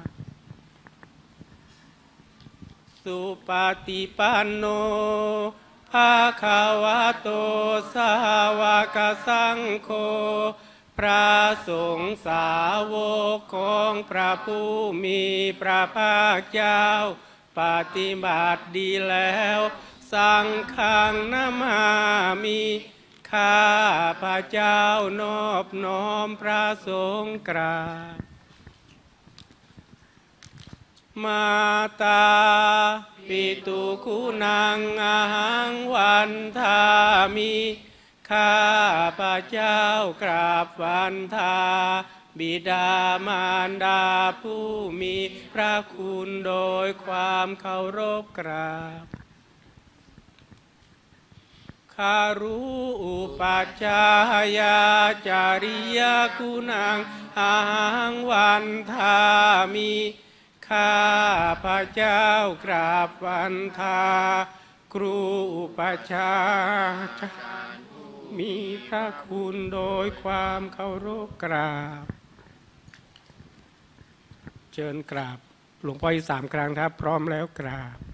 สุปฏิปันโนภะคะวะโตสาวกสังโฆพระสงฆ์สาวกของพระผู้มีพระภาคเจ้าปฏิบัติดีแล้วสังฆังนามามิข้าพระเจ้านอบน้อมพระสงฆ์กราบมาตาปิตุคุณังอาหังวันทามิข้าพระเจ้ากราบวันทาบิดามารดาผู้มีพระคุณโดยความเคารพกราบคารุอุปัชฌายาจาริยคุณังอาหังวันทามิข้าพระเจ้ากราบวันทาครูอุปัชฌายามีพระคุณโดยความเคารพกราบเชิญกราบหลวงพ่ออีก3 ครั้งครับพร้อมแล้วกราบ